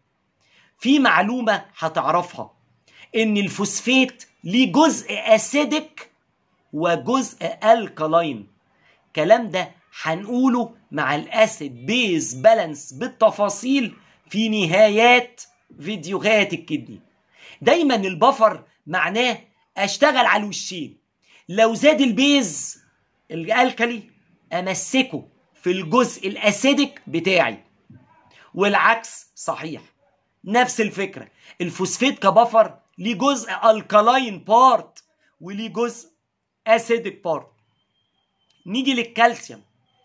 في معلومه هتعرفها، ان الفوسفيت ليه جزء اسيدك وجزء الكالاين. الكلام ده هنقوله مع الاسيد بيز بالانس بالتفاصيل في نهايات فيديوهات الكدني. دايما البفر معناه اشتغل على الوشين. لو زاد البيز الالكالي امسكه في الجزء الاسيدك بتاعي، والعكس صحيح. نفس الفكره، الفوسفيت كبفر ليه جزء الكالاين بارت وليه جزء اسيدك بارت. نيجي للكالسيوم،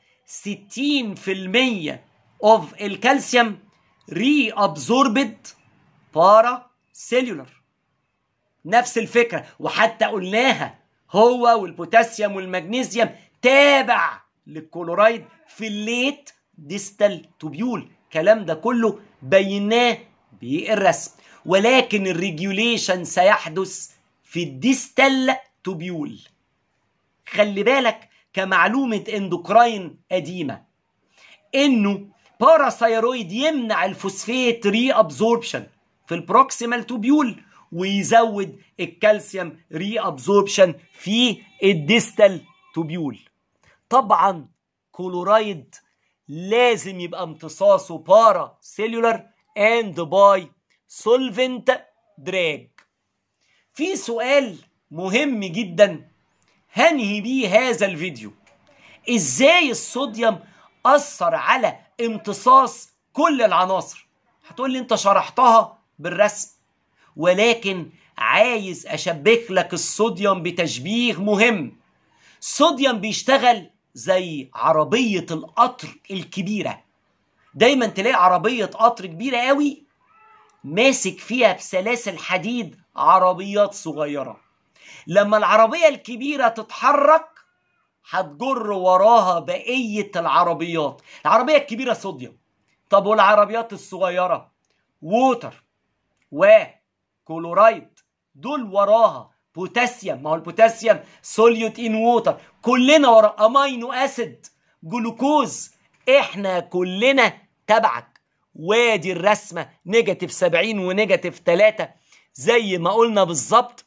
60% اوف الكالسيوم ري ابزوربد بارا سيلولر. نفس الفكره، وحتى قلناها هو والبوتاسيوم والمغنيسيوم تابع للكلورايد في الليت ديستال توبيول. الكلام ده كله بيناه بالرسم، ولكن الريجوليشن سيحدث في الديستال توبيول. خلي بالك كمعلومة اندوكراين قديمة انه باراثايرويد يمنع الفوسفات ري ابزوربشن في البروكسيمال توبيول ويزود الكالسيوم ري ابزوربشن في الديستال توبيول. طبعا كلورايد لازم يبقى امتصاصه بارا سيلولر اند باي سولفنت دراج. في سؤال مهم جدا هنهي بيه هذا الفيديو: ازاي الصوديوم اثر على امتصاص كل العناصر؟ هتقول لي انت شرحتها بالرسم، ولكن عايز اشبك لك الصوديوم بتشبيه مهم. الصوديوم بيشتغل زي عربية القطر الكبيرة. دايما تلاقي عربية قطر كبيرة قوي ماسك فيها بسلاسل حديد عربيات صغيرة. لما العربية الكبيرة تتحرك هتجر وراها بقية العربيات. العربية الكبيرة صوديوم، طب والعربيات الصغيرة ووتر وكلورايد، دول وراها بوتاسيوم. ما هو البوتاسيوم سوليوت ان ووتر. كلنا ورا امينو اسيد جلوكوز. احنا كلنا تبعك. وادي الرسمة نيجاتيف 70 ونيجاتيف 3 زي ما قلنا بالظبط.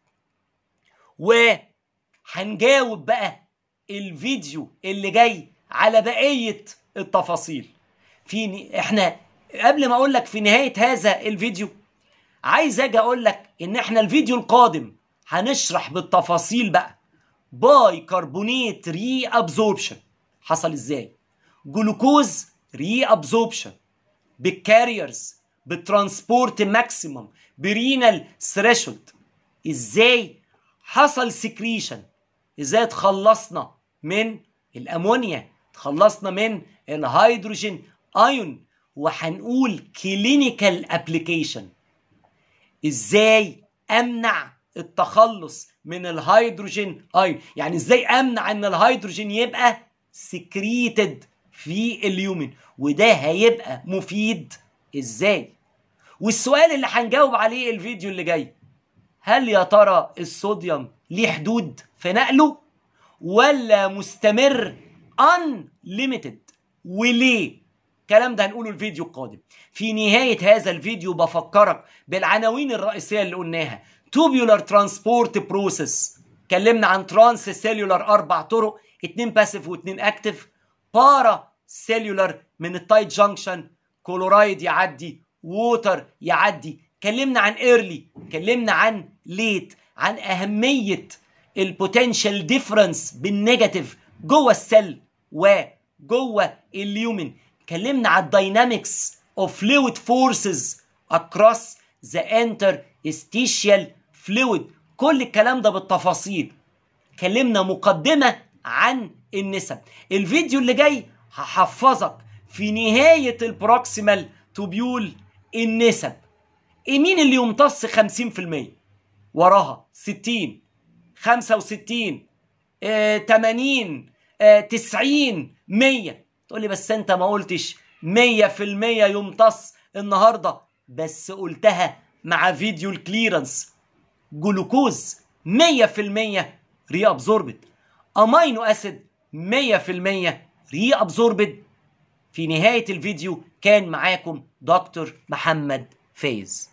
وهنجاوب بقى الفيديو اللي جاي على بقية التفاصيل. احنا قبل ما اقول لك في نهاية هذا الفيديو عايز اجي اقول لك ان احنا الفيديو القادم هنشرح بالتفاصيل بقى باي كربونات ري ابزوربشن حصل ازاي، جلوكوز ري ابزوربشن بالكاريرز، بالترانسبورت ماكسيمم، برينال ثريشولد، ازاي حصل سكريشن، ازاي اتخلصنا من الامونيا، اتخلصنا من الهيدروجين ايون. وهنقول كلينيكال ابليكيشن، ازاي امنع التخلص من الهيدروجين ايون، يعني ازاي امنع ان الهيدروجين يبقى سكريتد في اليومن، وده هيبقى مفيد ازاي. والسؤال اللي هنجاوب عليه الفيديو اللي جاي: هل يا ترى الصوديوم ليه حدود في نقله ولا مستمر unlimited وليه؟ الكلام ده هنقوله الفيديو القادم. في نهاية هذا الفيديو بفكرك بالعناوين الرئيسية اللي قلناها: Tubular Transport Process، اتكلمنا عن ترانس سيلولار 4 طرق، 2 باسيف و2 اكتف. بارا سيلولار من التايت جانكشن، كلورايد يعدي، ووتر يعدي. اتكلمنا عن ايرلي، اتكلمنا عن ليت، عن اهمية البوتنشال ديفرنس بالنيجاتيف جوه السيل وجوه اليومن. اتكلمنا عن الداينامكس اوف فلويد فورسز اكروس ذا انترستيشيال فلويد. كل الكلام ده بالتفاصيل. اتكلمنا مقدمة عن النسب. الفيديو اللي جاي هحفظك في نهاية البروكسيمال توبيول النسب. مين اللي يمتص 50%؟ وراها 60، 65، 80، 90، 100. تقول لي بس انت ما قلتش 100% يمتص النهارده، بس قلتها مع فيديو الكليرنس. جلوكوز 100% ري ابزوربد، امينو اسيد 100% ري ابزوربد. في نهاية الفيديو كان معاكم دكتور محمد فايز.